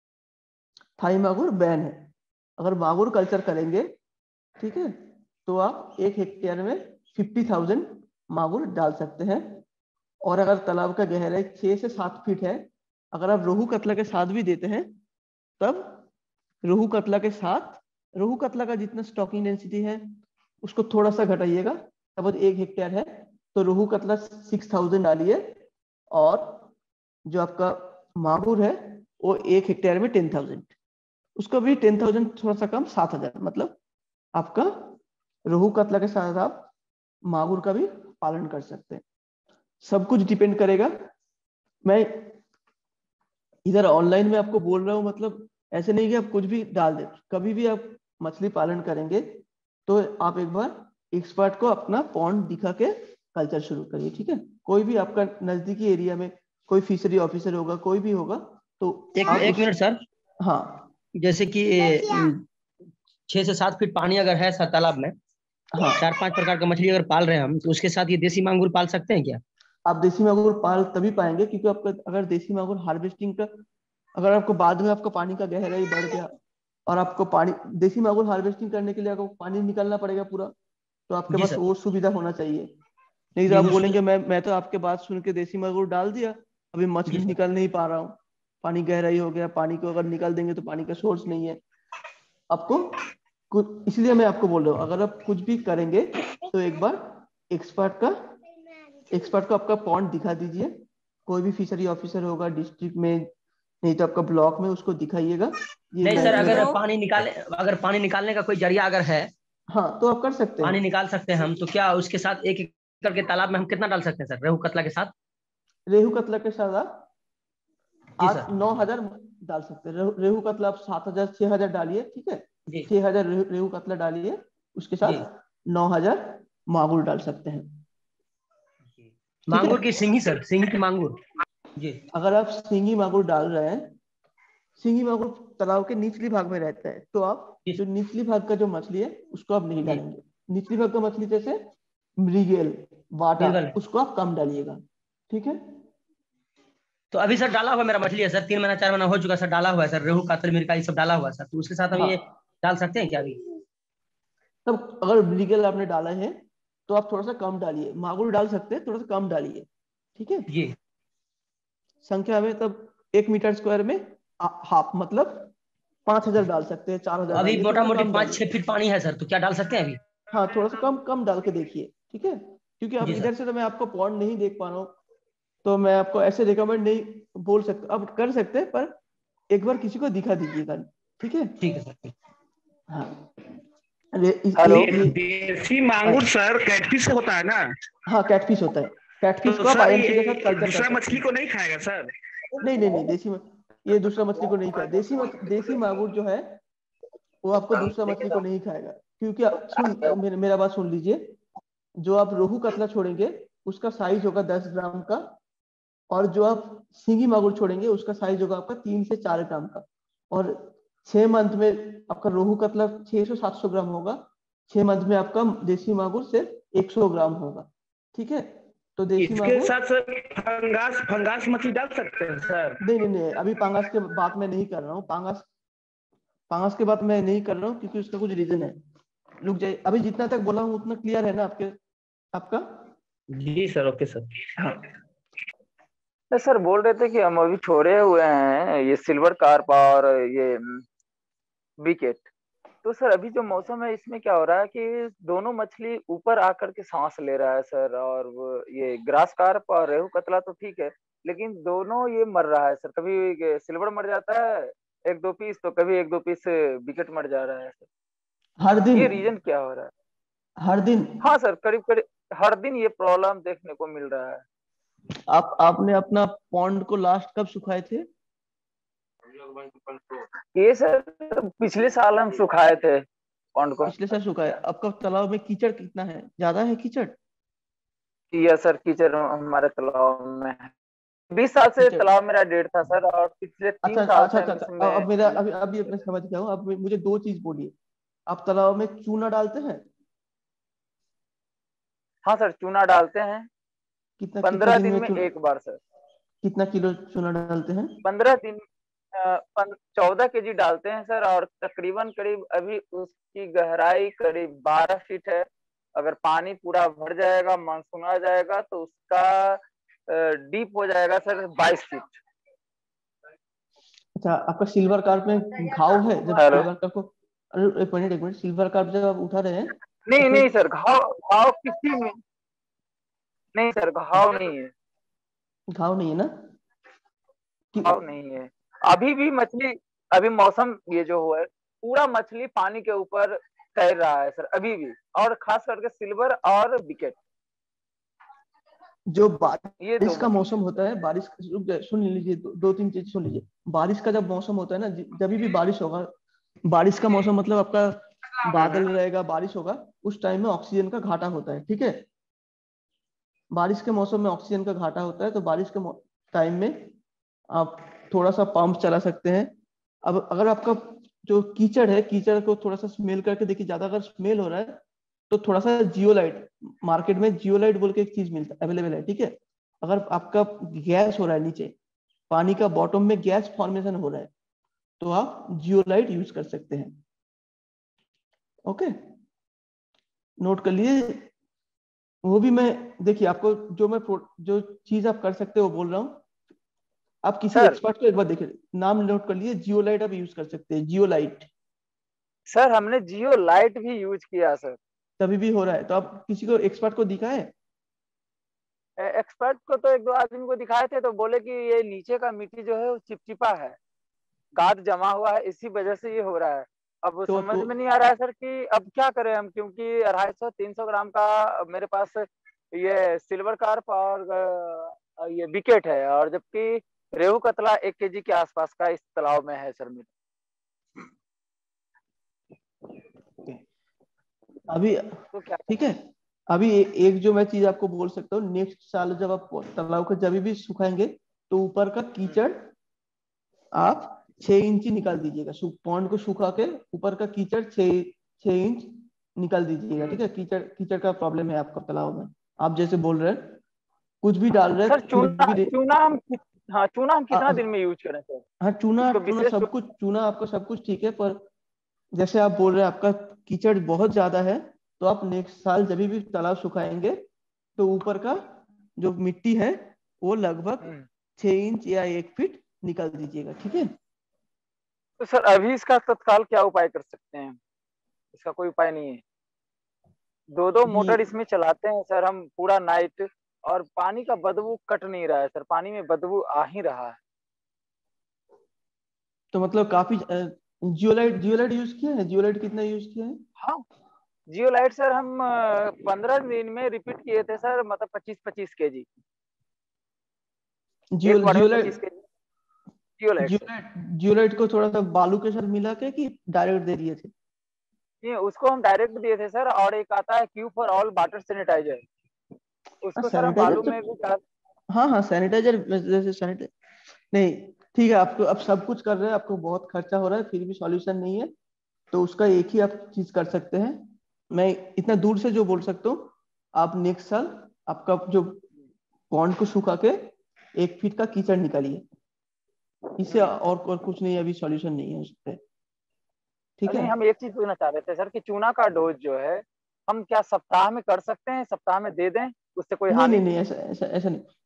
थाई मागुर बैन है। अगर मागुर कल्चर करेंगे, ठीक है, तो आप एक हेक्टेयर में फिफ्टी थाउजेंड मागुर डाल सकते हैं। और अगर तालाब का गहराई छह से सात फीट है, अगर आप रोहू कतला के साथ भी देते हैं, तब रोहू कतला के साथ, रोहू कतला का जितना स्टॉकिंग डेंसिटी है उसको थोड़ा सा घटाइएगा। तब एक हेक्टेयर है तो रोहू कतला सिक्स थाउजेंड डालिए, और जो आपका मागुर है वो एक हेक्टेयर में टेन थाउजेंड, उसको भी टेन थाउजेंड थोड़ा सा कम, सात हजार, मतलब आपका रोहू कतला के साथ आप मागुर का भी पालन कर सकते हैं। सब कुछ डिपेंड करेगा। मैं इधर ऑनलाइन में आपको बोल रहा हूँ, मतलब ऐसे नहीं कि आप कुछ भी डाल दे। कभी भी आप मछली पालन करेंगे तो आप एक बार एक्सपर्ट को अपना पॉन्ड दिखा के कल्चर शुरू करिए, ठीक है। कोई भी आपका नजदीकी एरिया में कोई फिशरी ऑफिसर होगा, कोई भी होगा, तो एक आप एक उस... मिनट सर। हाँ, जैसे कि छह से सात फीट पानी अगर है सर तालाब में, हाँ, चार पांच प्रकार का मछली अगर पाल रहे हैं हम, तो उसके साथ ये देसी मांगुर पाल सकते हैं क्या? आप देसी मागुर पाल तभी पाएंगे क्योंकि आपका अगर देसी मागुर हार्वेस्टिंग का, अगर आपको बाद में आपका पानी का गहराई बढ़ गया और आपको पानी, देसी मागुर हार्वेस्टिंग करने के लिए आपको पानी निकालना पड़ेगा पूरा, तो आपके जी पास सर। वो सुविधा होना चाहिए। नहीं तो जी आप उस बोलेंगे मैं मैं तो आपके बात सुन के देसी मागुर डाल दिया, अभी जी मछली सर। निकाल नहीं पा रहा हूँ, पानी गहराई हो गया, पानी को अगर निकाल देंगे तो पानी का सोर्स नहीं है आपको कुछ। इसलिए मैं आपको बोल रहा हूँ, अगर आप कुछ भी करेंगे तो एक बार एक्सपर्ट का एक्सपर्ट को आपका पॉन्ड दिखा दीजिए। कोई भी फिशरी ऑफिसर होगा डिस्ट्रिक्ट में, नहीं तो आपका ब्लॉक में, उसको दिखाइएगा। ये नहीं मैं, सर, अगर मैं पानी निकाले, अगर पानी निकालने का कोई जरिया अगर है, हाँ, तो आप कर सकते पानी हैं। निकाल सकते हैं हम, तो क्या उसके साथ एक एकड़ के तालाब में हम कितना डाल सकते हैं सर, रेहू कतला के साथ? रेहू कतला के साथ आप जी आठ सर। नौ हजार डाल सकते हैं। रेहू रेहू कतला आप सात हजार छह हजार डालिए, ठीक है। जी छह हजार रेहू रेहू कतला डालिए, उसके जी साथ नौ हजार मागुर डाल सकते हैं, ठीक है। मांगुर की सिंगी सर, सिंगी की मांगुर। जी अगर आप सिंगी मागुर डाल रहे हैं, सिंगी मागुर तालाब के निचली भाग में रहता है, तो आप जी जो निचली भाग का जो मछली है उसको आप नहीं जी डालेंगे। निचली भाग का मछली जैसे मृगेल, बाटा, बिल्कुल। उसको आप कम डालिएगा, ठीक है। तो अभी सर डाला हुआ मेरा मछली है सर, तीन महीना चार महीना हो चुका सर, डाला हुआ है सर, रेहू कातल मिर्गा ये सब डाला हुआ है सर, तो उसके साथ हम ये हाँ, डाल सकते हैं क्या अभी? तब अगर मृगेल आपने डाला है तो आप थोड़ा सा कम डालिए। मागुर डाल सकते हैं, थोड़ा सा कम डालिए, ठीक है। जी संख्या में तब एक मीटर स्क्वायर में हाफ, मतलब पांच हजार डाल सकते हैं, चार तो हजार अभी डालिए, मोटा थोड़ा सा मोटी कम पाँच डालिए। छह फीट पानी है सर, तो क्या डाल सकते हैं अभी? हाँ, थोड़ा सा कम कम डाल के देखिए, ठीक है। क्योंकि अब जी इधर सर। से तो मैं आपको पॉइंट नहीं देख पा रहा हूँ, तो मैं आपको ऐसे रिकमेंड नहीं बोल सकता। अब कर सकते हैं, पर एक बार किसी को दिखा दीजिएगा, ठीक है। ठीक है सर, ठीक। हाँ, अरे इस- हेलो, ये, ये देसी मांगुर सर कैटफिश से होता है ना? हाँ, कैटफिश होता है। कैटफिश तो को आप सर आईएमसी के ये साथ कल्चर कर दूसरा सकते मछली हैं। को नहीं खाएगा सर? नहीं नहीं नहीं, देसी म- ये दूसरा मछली को नहीं खाए। देसी मछ, देसी मागुर जो है वो आपको दूसरा मछली को नहीं खाएगा, क्योंकि आप- सुन मेरे, मेरा बात सुन लीजिए। जो आप रोहू कतला छोड़ेंगे उसका साइज होगा दस ग्राम का, और जो आप सिंगी मागुर छोड़ेंगे उसका साइज होगा आपका तीन से चार ग्राम का। और छह मंथ में आपका रोहू कतला छह सौ सात सौ ग्राम होगा, छह मंथ में आपका देसी मागुर सिर्फ एक सौ ग्राम होगा, ठीक है। तो देसी इसके मागुर, साथ सर फंगास फंगास मछली डाल सकते हैं सर? नहीं नहीं नहीं, अभी पांगास के बात मैं नहीं कर रहा हूँ। पांगास पांगास के बात मैं नहीं कर रहा हूँ क्योंकि उसका कुछ रीजन है। रुक जाइए, अभी जितना तक बोला हूँ उतना क्लियर है ना आपके आपका? जी सर, ओके सर। हाँ, नहीं सर, बोल रहे थे कि हम अभी छोड़े हुए हैं ये सिल्वर कार्प और ये विकेट। तो सर अभी जो मौसम है इसमें क्या हो रहा है कि दोनों मछली ऊपर आकर के सांस ले रहा है सर, और वो ये ग्रास कार्प और रेहू कतला तो ठीक है, लेकिन दोनों ये मर रहा है सर। कभी सिल्वर मर जाता है एक दो पीस, तो कभी एक दो पीस विकेट मर जा रहा है सर। हर दिन? ये रीजन क्या हो रहा है? हर दिन? हाँ सर, करीब करीब हर दिन ये प्रॉब्लम देखने को मिल रहा है। आप आपने अपना पॉन्ड को लास्ट कब सुखाए थे? ये सर पिछले साल हम सुखाए थे पॉन्ड को। पिछले साल सुखाए। आपका तालाब में कीचड़ कितना है? ज्यादा है कीचड़? किया सर, कीचड़ हमारे तालाब में है। बीस साल से कीचड़? तालाब मेरा डेढ़ था सर, और पिछले अच्छा तीन अच्छा साल अच्छा से अच्छा हम अच्छा। अब अब इसमें। मेरा अभी अभी मैं समझ गया हूँ। अब मुझे दो चीज बोलिए। आप तालाब में चूना डालते हैं? हाँ सर, चूना डालते हैं। कितना कितना पंद्रह दिन दिन में में चूना? एक बार सर। कितना किलो चूना डालते हैं? पंद्रह दिन, चौदह केजी डालते हैं सर, और तकरीबन करीब अभी उसकी गहराई करीब बारह फीट है। अगर पानी पूरा भर जाएगा, मानसून आ जाएगा, तो उसका डीप हो जाएगा सर बाईस फीट। अच्छा, आपका सिल्वर कार्प में घाव है? जब हेलो। सिल्वर कार्प को, अरे एक मिनट एक मिनट, सिल्वर कार्प जब आप उठा रहे हैं नहीं उसमें नहीं सर, घाव घाव किसी में नहीं सर, घाव नहीं है। घाव नहीं है ना? कि, घाव नहीं है। अभी भी मछली, अभी मौसम ये जो हुआ है, पूरा मछली पानी के ऊपर तैर रहा है सर अभी भी, और खास करके सिल्वर और विकेट, जो ये दो बारिश का मछली मौसम है। होता है, बारिश, रुक जाए, सुन लीजिए, दो, दो तीन चीज सुन लीजिए। बारिश का जब मौसम होता है ना, जि- जब भी बारिश होगा, बारिश का मौसम मतलब आपका हम्म, बादल रहेगा, बारिश होगा, उस टाइम में ऑक्सीजन का घाटा होता है, ठीक है? बारिश के मौसम में ऑक्सीजन का घाटा होता है, तो बारिश के टाइम में आप थोड़ा सा पंप चला सकते हैं। अब अगर आपका जो कीचड़ है, कीचड़ को थोड़ा सा स्मेल करके देखिए, ज्यादा अगर स्मेल हो रहा है तो थोड़ा सा जियोलाइट, मार्केट में जियोलाइट बोल के एक चीज मिलता अवेलेबल है, ठीक है? अगर आपका गैस हो रहा है, नीचे पानी का बॉटम में गैस फॉर्मेशन हो रहा है, तो आप जियोलाइट यूज कर सकते हैं। ओके, नोट कर लिए? वो भी मैं, देखिए आपको जो मैं प्रो- जो चीज आप कर सकते हो वो बोल रहा हूँ। आप किसी सर एक्सपर्ट को एक बार देखिए, नाम नोट कर लिए, जियोलाइट आप यूज कर सकते हैं, जियोलाइट। सर हमने जियो लाइट भी यूज किया सर। तभी भी हो रहा है तो आप किसी को, एक्सपर्ट को दिखाए? एक्सपर्ट को तो एक दो आदमी को दिखाए थे, तो बोले कि ये नीचे का मिट्टी जो है वो चिपचिपा है, गाद जमा हुआ है, इसी वजह से ये हो रहा है। अब वो तो समझ तो में नहीं आ रहा है सर कि अब क्या करें हम, क्योंकि अढ़ाई सौ तीन सौ ग्राम का मेरे पास ये सिल्वर कार्प और अ, ये विकेट है, और जबकि रेहू कतला एक केजी के आसपास का इस तालाब में है सर मेरे। अभी तो क्या ठीक करें? है। अभी ए, एक जो मैं चीज आपको बोल सकता हूँ, नेक्स्ट साल जब आप तालाब को जब भी सुखाएंगे, तो ऊपर का कीचड़ आप छह इंची निकाल दीजिएगा। पॉन्ड को सुखा के ऊपर का कीचड़ छह छह इंच निकाल दीजिएगा, ठीक है? कीचड़ कीचड़ का प्रॉब्लम है आपका तालाब में, आप जैसे बोल रहे हैं, कुछ भी डाल रहे सर हैं फिर चूना भी दे, चूना हम कित- हाँ, चूना हम आ, कितना दिन में यूज करें सर? हाँ, चूना इसको चूना विशेष सब रूप। कुछ, चूना आपका सब कुछ ठीक है, पर जैसे आप बोल रहे हैं आपका कीचड़ बहुत ज्यादा है, तो आप नेक्स्ट साल जब भी तालाब सुखाएंगे, तो ऊपर का जो मिट्टी है वो लगभग हम्म। छह इंच या एक फीट निकाल दीजिएगा, ठीक है? तो सर अभी इसका तत्काल क्या उपाय कर सकते हैं? इसका कोई उपाय नहीं है? दो दो अभी मोटर इसमें चलाते हैं सर हम पूरा नाइट, और पानी का बदबू कट नहीं रहा है सर, पानी में बदबू आ ही रहा है। तो मतलब काफी जियोलाइट जियोलाइट यूज किया है? जियोलाइट कितना यूज किया है? हाँ, जियो लाइट सर हम पंद्रह दिन में रिपीट किए थे सर, मतलब पच्चीस पच्चीस के जी, जियो एक बार में पच्चीस जियोलाइट के जी zeolite sir. Zeolite zeolite को थोड़ा सा बालू के साथ मिला के कि डायरेक्ट दे दिए थे? ये उसको हम डायरेक्ट दिए थे सर, और एक आता है Q for all water sanitizer, उसको सर हम सैनिटाइजर बालू तो, में भी डाल। हाँ हाँ, सैनिटाइजर, जैसे सैनिटाइजर नहीं, ठीक है, आपको अब सब कुछ कर रहे हैं, आपको बहुत खर्चा हो रहा है, फिर भी सॉल्यूशन नहीं है, तो उसका एक ही आप चीज कर सकते हैं। मैं इतना दूर से जो बोल सकता हूँ, आप नेक्स्ट साल आपका जो पॉन्ड को सुखा के एक फीट का कीचड़ निकालिए। इससे हम्म। और, और कुछ नहीं, अभी सॉल्यूशन नहीं है उस पर, ठीक है? नहीं, हम एक चीज पूछना चाह रहे थे सर कि चूना का डोज जो है हम क्या सप्ताह में कर सकते हैं, सप्ताह में दे दें, उससे कोई नहीं हानि नहीं नहीं नहीं, है? ऐसा ऐसा ऐसा नहीं।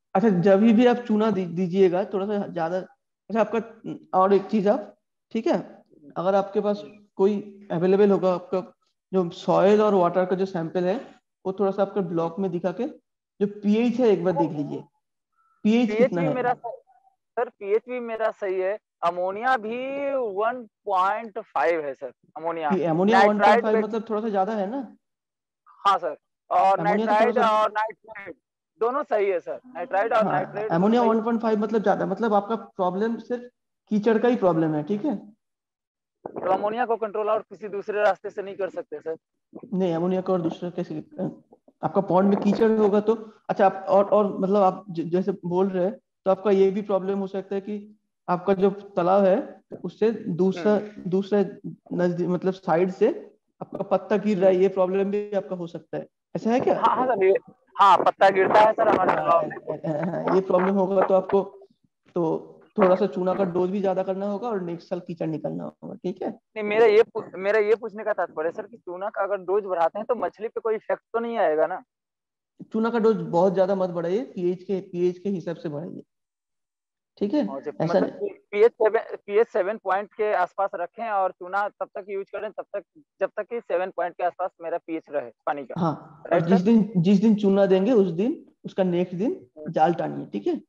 अच्छा, जब भी आप चूना दी, दीजिएगा थोड़ा सा ज्यादा। अच्छा, आपका और एक चीज आप, ठीक है, अगर आपके पास कोई अवेलेबल होगा, आपका जो सॉइल और वाटर का जो सैंपल है वो थोड़ा सा आपका ब्लॉक में दिखा के जो पीएच है एक बार देख लीजिए, पीएच पीएच कितना भी है। मेरा सर पीएच भी मेरा सही है। अमोनिया भी वन पॉइंट फाइव है sir, ammonia. Ammonia nitrite one point five पे, मतलब थोड़ा सा ज्यादा है ना। हाँ सर, और अमोनिया तो थोड़ा नाइट्राइट सा, और नाइट्रेट दोनों सही है सर, नाइट्राइट और हाँ, नाइट्रेट दोनों अमोनिया सही है। वन पॉइंट फाइव मतलब ज्यादा, मतलब आपका प्रॉब्लम सिर्फ कीचड़ का ही प्रॉब्लम है, ठीक है। तो अमोनिया को कंट्रोल और किसी दूसरे रास्ते से नहीं कर सकते सर? नहीं, अमोनिया का और दूसरा कैसे, आपका पॉन्ड में कीचड़ होगा तो, अच्छा आप और और मतलब आप ज- जैसे बोल रहे हैं, तो आपका ये भी प्रॉब्लम हो सकता है कि आपका जो तालाब है उससे दूसरा हम्म, दूसरा नजदीक मतलब साइड से आपका पत्ता गिर रहा हम्म। है, ये प्रॉब्लम भी आपका हो सकता है, ऐसा है क्या? हाँ हाँ सर, ये हाँ पत्ता गिरता है सर हमारे हाँ, तालाब अ- में। अ- अ- हाँ, ये प्रॉब्लम होगा तो आपको तो थोड़ा सा चूना का डोज भी ज्यादा करना होगा और नेक्स्ट साल कीचड़ निकलना होगा, ठीक है। नहीं, मेरा ये पू- मेरा ये पूछने का तात्पर्य सर कि चूना का अगर डोज बढ़ाते हैं तो मछली पे कोई इफेक्ट तो नहीं आएगा ना? चूना का डोज बहुत ज्यादा मत बढ़ाइए, पीएच के पीएच के हिसाब से बढ़ाइए, ठीक है। और जब ऐसा मतलब pH seven pH seven point के आसपास रखें और चूना तब तक यूज करें, तब तक जब तक कि सेवन पॉइंट के आसपास मेरा पीएच रहे पानी का। हाँ, और राइट जिस सर? दिन जिस दिन चूना देंगे उस दिन उसका नेक्स्ट दिन जाल टानिए, ठीक है।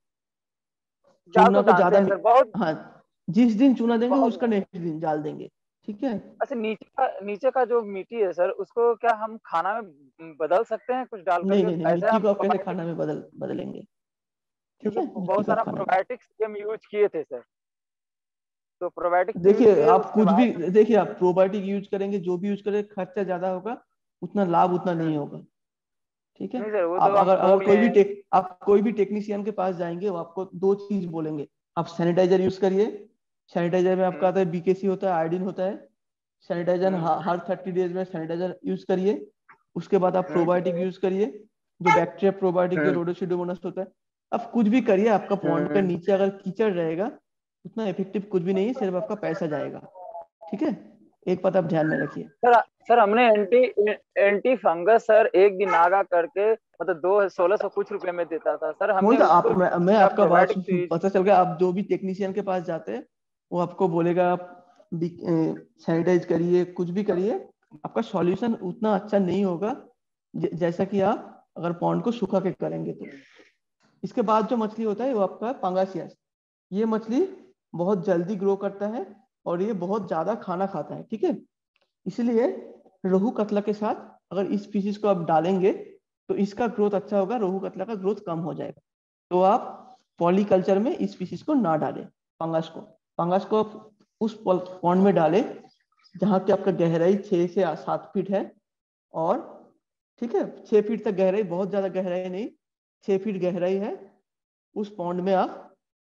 जाल चूना तो को जानते ज्यादा हैं मी- सर, बहुत हाँ, जिस दिन चूना देंगे उसका बहुत। नेक्स्ट दिन जाल देंगे, ठीक है। अच्छा, नीचे का नीचे का जो मिट्टी है सर, उसको क्या हम खाना में बदल सकते हैं कुछ डाल नहीं करके? नहीं नहीं, ऐसे मिट्टी हम को आप कैसे प्रोबायोटिक, खाना में बदल बदलेंगे, ठीक क्योंकि है, मिट्टी बहुत को आप सारा खाना में। प्रोबायोटिक्स हम यूज किए थे सर, तो प्रोबायोटिक्स यूज देखिए, किए आप उसके कुछ भी बाद। देखिए, आप प्रोबायोटिक यूज करेंगे, जो भी यूज करेंगे, खर्चा ज्यादा होगा, उतना लाभ उतना नहीं होगा, ठीक है। नहीं सर, वो आप तो हम अगर अगर छोड़ लिए कोई भी हैं। टेक आप कोई भी टेक्नीशियन के पास जाएंगे, वो आपको दो चीज बोलेंगे। आप सैनिटाइजर यूज करिए, सैनिटाइजर में आपका हम्म, आता है बीकेसी होता है, आयोडीन होता है। सैनिटाइजर हम्म, हर थर्टी डेज में सैनिटाइजर यूज करिए। उसके बाद आप हम्म, प्रोबायोटिक यूज करिए, जो बैक्टीरिया प्रोबायोटिक जो हम्म, रोडोसिडोमोनास होता है। आप कुछ भी करिए, आपका पॉन्ड का हम्म। नीचे अगर कीचड़ रहेगा, उतना इफेक्टिव कुछ भी नहीं है, सिर्फ आपका पैसा जाएगा, ठीक है। एक बात आप ध्यान में रखिए। सर सर हमने एंटी एंटी फंगस सर एक दिन नागा करके मतलब दो सोलह सौ कुछ रुपए में देता था सर, वही हमने तो आप उसको मैं, मैं क्या आपका बात प्रोबायोटिक्स सुन- यूज। पता चल गया, आप जो भी टेक्नीशियन के पास जाते हैं वो आपको बोलेगा आप सैनिटाइज करिए, कुछ भी करिए, आपका सॉल्यूशन उतना अच्छा नहीं होगा ज- जैसा कि आप अगर पॉन्ड को सुखा के करेंगे तो। इसके बाद जो मछली होता है वो आपका पंगासियस। ये मछली बहुत जल्दी ग्रो करता है और ये बहुत ज्यादा खाना खाता है, ठीक है। इसलिए रोहू कतला के साथ अगर इस स्पीसीज को आप डालेंगे तो इसका ग्रोथ अच्छा होगा, रोहू कतला का ग्रोथ कम हो जाएगा। तो आप पॉलीकल्चर में इस स्पीसीज को ना डालें। फंगस को फंगस को आप उस पॉन्ड में डालें जहाँ की आपका गहराई छह से सात फीट है, और ठीक है, छह फीट तक गहराई, बहुत ज्यादा गहराई नहीं, छह फीट गहराई है। उस पॉन्ड में आप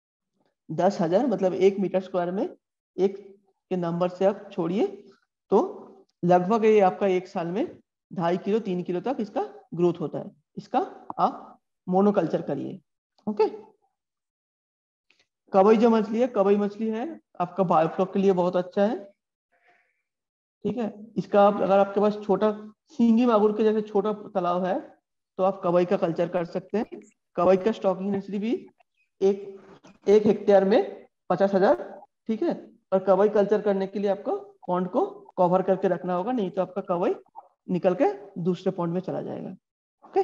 दस हजार मतलब एक मीटर स्क्वायर में एक के नंबर से आप छोड़िए, तो लगभग ये आपका एक साल में ढाई किलो तीन किलो तक इसका ग्रोथ होता है। इसका आप मोनोकल्चर करिए, ओके। कवई जो मछली है, कवई मछली है आपका बायोफ्लॉक के लिए बहुत अच्छा है, ठीक है। इसका आप अगर आपके पास छोटा सींगी मागुर के जैसे छोटा तालाब है तो आप कवई का कल्चर कर सकते हैं। कवई का स्टॉकिंग नर्सरी भी एक एक हेक्टेयर में पचास हजार, ठीक है। और कवई कल्चर करने के लिए आपको पॉन्ड को कवर करके रखना होगा, नहीं तो आपका कवई निकल के दूसरे पॉन्ड में चला जाएगा, ओके।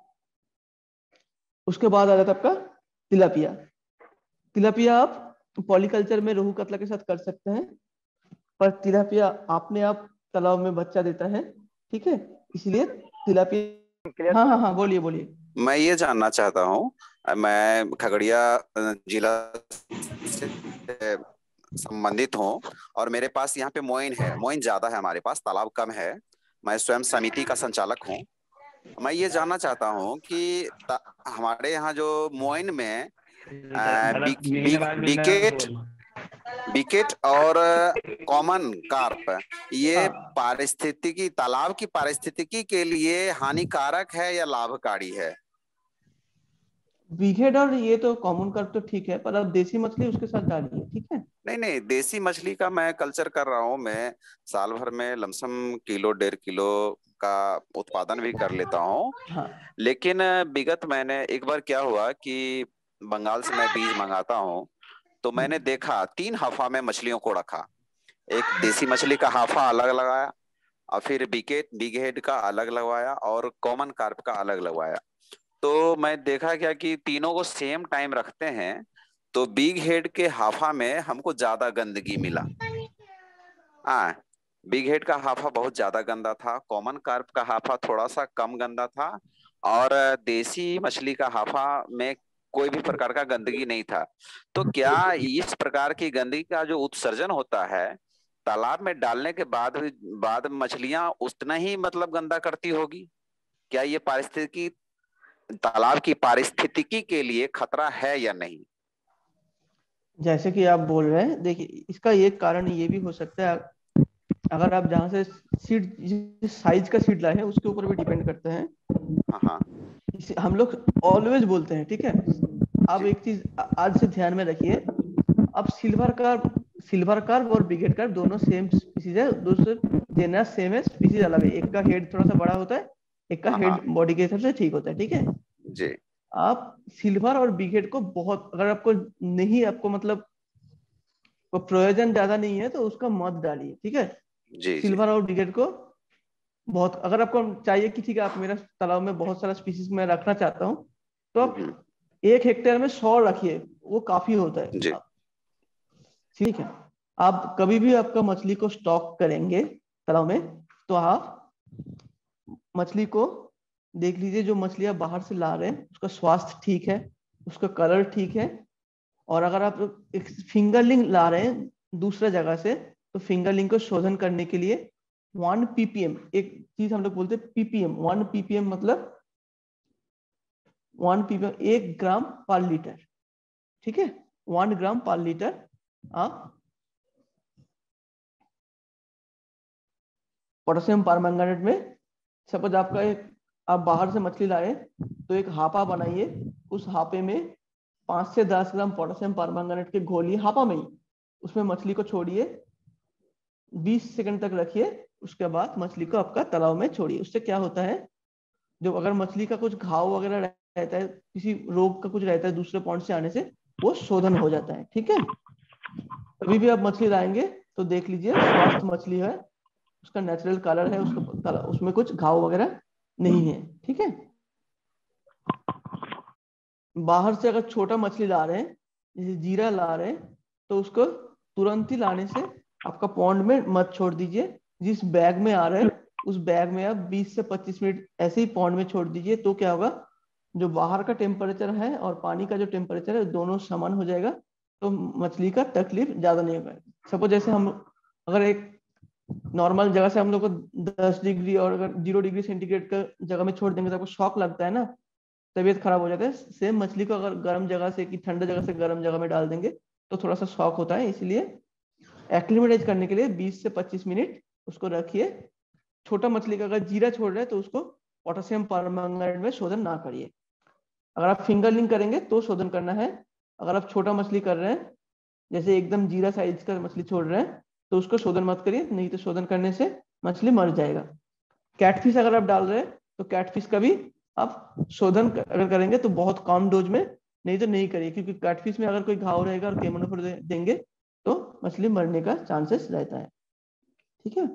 उसके बाद आ जाता है आपका तिलापिया। तिलापिया आप पॉलीकल्चर में रोहू कतला के साथ कर सकते हैं, पर तिलापिया आपने आप तालाब में बच्चा देता है, ठीक है, इसलिए तिलापिया। क्लियर हाँ सर? हाँ हाँ, बोलिए बोलिए। मैं ये जानना चाहता हूँ, मैं खगड़िया अ, जिला से संबंधित हूँ, और मेरे पास यहाँ पे मोइन है, मोइन ज्यादा है हमारे पास, तालाब कम है। मैं स्वयं समिति का संचालक हूँ। मैं ये जानना चाहता हूँ कि ता- हमारे यहाँ जो मोइन में अ, बिक, बिक, बिकेट बिकेट और कॉमन कार्प, ये हाँ, पारिस्थितिकी तालाब की पारिस्थितिकी के लिए हानिकारक है या लाभकारी है? बीघेड और ये तो कॉमन कर्व तो ठीक है, पर अब देसी मछली उसके साथ डालिए, ठीक है। नहीं नहीं, देसी मछली का मैं कल्चर कर रहा हूँ। मैं साल भर में लमसम किलो डेढ़ किलो का उत्पादन भी कर लेता हूँ। हाँ लेकिन अ, विगत मैंने एक बार क्या हुआ कि बंगाल से मैं बीज मंगाता हूँ, तो मैंने देखा तीन हाफा में मछलियों को रखा। एक देसी मछली का हाफा अलग लगाया, और फिर बिकेट बिग हेड का अलग लगवाया, और कॉमन कार्प का अलग लगवाया। तो मैं देखा क्या कि तीनों को सेम टाइम रखते हैं, तो बिग हेड के हाफा में हमको ज्यादा गंदगी मिला। हाँ, बिग हेड का हाफा बहुत ज्यादा गंदा था, कॉमन कार्प का हाफा थोड़ा सा कम गंदा था, और देसी मछली का हाफा में कोई भी प्रकार का गंदगी नहीं था। तो क्या इस प्रकार की गंदगी का जो उत्सर्जन होता है तालाब में डालने के बाद भी बाद मछलियां उतना ही मतलब गंदा करती होगी? क्या ये पारिस्थितिकी तालाब की पारिस्थितिकी के लिए खतरा है या नहीं? जैसे कि आप बोल रहे हैं, देखिए इसका एक कारण ये भी हो सकता है, अगर आप जहाँ से सीड, जिस साइज का सीड लाए हैं उसके ऊपर भी डिपेंड करते हैं। हाँ हाँ इसे हम लोग ऑलवेज बोलते हैं, ठीक है। आप जी। एक चीज आज से ध्यान में रखिए, अब सिल्वर कार्प सिल्वर कार्प और बिगेट कार्प दोनों सेम स्पीसीज है, दूसरे जेनस सेम है, स्पीसीज अलग है। एक का हेड थोड़ा सा बड़ा होता है, एक का हाँ हाँ हेड बॉडी के हिसाब से ठीक होता है, ठीक है। जी आप सिल्वर और बिगेट को बहुत, अगर आपको नहीं, आपको मतलब वो प्रयोजन ज्यादा नहीं है, तो उसका मत डालिए, ठीक है। जी जी। सिल्वर और बिगेट को बहुत, अगर आपको चाहिए कि ठीक है आप मेरा तालाब में बहुत सारा स्पीसीज में रखना चाहता हूँ, तो आप हम्म, एक हेक्टेयर में सौ रखिए, वो काफी होता है, जी ठीक है। आप कभी भी आपका मछली को स्टॉक करेंगे तालाब में, तो आप मछली को देख लीजिए, जो मछली आप बाहर से ला रहे हैं उसका स्वास्थ्य ठीक है, उसका कलर ठीक है। और अगर आप एक फिंगरलिंग ला रहे हैं दूसरा जगह से, तो फिंगरलिंग को शोधन करने के लिए वन पीपीएम, एक चीज हम लोग बोलते हैं पीपीएम, वन पीपीएम मतलब वन पीपीएम एक ग्राम पर लीटर, ठीक है। वन ग्राम पर लीटर आप पोटेशियम परमैंगनेट में, सपोज आपका एक, आप बाहर से मछली लाए तो एक हापा बनाइए, उस हापे में पांच से दस ग्राम पोटेशियम परमैंगनेट के घोलिए हापा में ही, उसमें मछली को छोड़िए, बीस सेकंड तक रखिए, उसके बाद मछली को आपका तालाब में छोड़िए। उससे क्या होता है, जो अगर मछली का कुछ घाव वगैरह रहता है, किसी रोग का कुछ रहता है दूसरे पॉइंट से आने से, वो शोधन हो जाता है, ठीक है। कभी भी आप मछली लाएंगे तो देख लीजिए स्वस्थ मछली है, उसका नेचुरल कलर है, उसका उसमें कुछ घाव वगैरह नहीं है, ठीक है। बाहर से अगर छोटा मछली ला रहे हैं, जैसे जीरा ला रहे हैं, तो उसको तुरंत ही लाने से आपका पॉन्ड में मत छोड़ दीजिए। जिस बैग में आ रहा है उस बैग में आप बीस से पच्चीस मिनट ऐसे ही पॉन्ड में छोड़ दीजिए, तो क्या होगा, जो बाहर का टेम्परेचर है और पानी का जो टेम्परेचर है दोनों समान हो जाएगा, तो मछली का तकलीफ ज्यादा नहीं होगा। सपोज जैसे हम अगर एक नॉर्मल जगह से हम लोग को दस डिग्री और अगर जीरो डिग्री सेंटीग्रेड का जगह में छोड़ देंगे तो आपको शॉक लगता है ना, तबीयत खराब हो जाता है। सेम मछली को अगर गर्म जगह से कि ठंडा जगह से गर्म जगह में डाल देंगे तो थोड़ा सा शॉक होता है, इसलिए एक्लिमेटाइज करने के लिए बीस से पच्चीस मिनट उसको रखिए। छोटा मछली का अगर जीरा छोड़ रहे हैं तो उसको पोटेशियम परमैंगनेट में शोधन ना करिए। अगर आप फिंगरलिंग करेंगे तो शोधन करना है। अगर आप छोटा मछली कर रहे हैं, जैसे एकदम जीरा साइज का मछली छोड़ रहे हैं, तो उसको शोधन मत करिए, नहीं तो शोधन करने से मछली मर जाएगा। कैटफिश अगर आप डाल रहे हैं तो कैटफिश का भी आप शोधन अगर करेंगे तो बहुत कम डोज में, नहीं तो नहीं करिए, क्योंकि कैटफिश में अगर कोई घाव रहेगा और केमोनोफोर देंगे तो मछली मरने का चांसेस रहता है, ठीक है।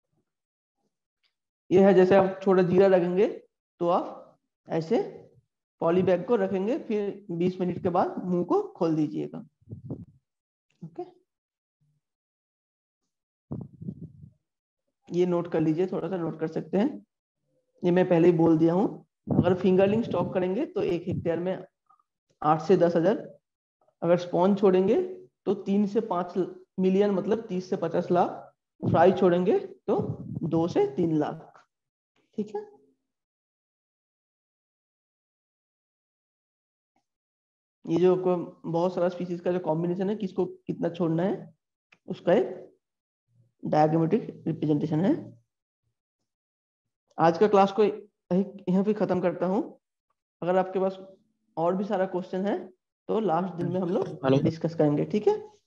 ये है, जैसे आप छोटा जीरा रखेंगे तो आप ऐसे पॉली बैग को रखेंगे, फिर बीस मिनट के बाद मुंह को खोल दीजिएगा, ओके। ये नोट कर लीजिए, थोड़ा सा नोट कर सकते हैं, ये मैं पहले ही बोल दिया हूँ। अगर फिंगरलिंग स्टॉक करेंगे तो एक हेक्टेयर में आठ से दस हजार, अगर स्पॉन छोड़ेंगे तो तीन से पांच मिलियन मतलब तीस से पचास लाख, फ्राई छोड़ेंगे तो दो से तीन लाख, ठीक है। ये जो बहुत सारा स्पीसीज का जो कॉम्बिनेशन है, किसको कितना छोड़ना है, उसका एक डायग्रामेटिक रिप्रेजेंटेशन है। आज का क्लास को यहाँ पे खत्म करता हूँ। अगर आपके पास और भी सारा क्वेश्चन है तो लास्ट दिन में हम लोग डिस्कस करेंगे, ठीक है।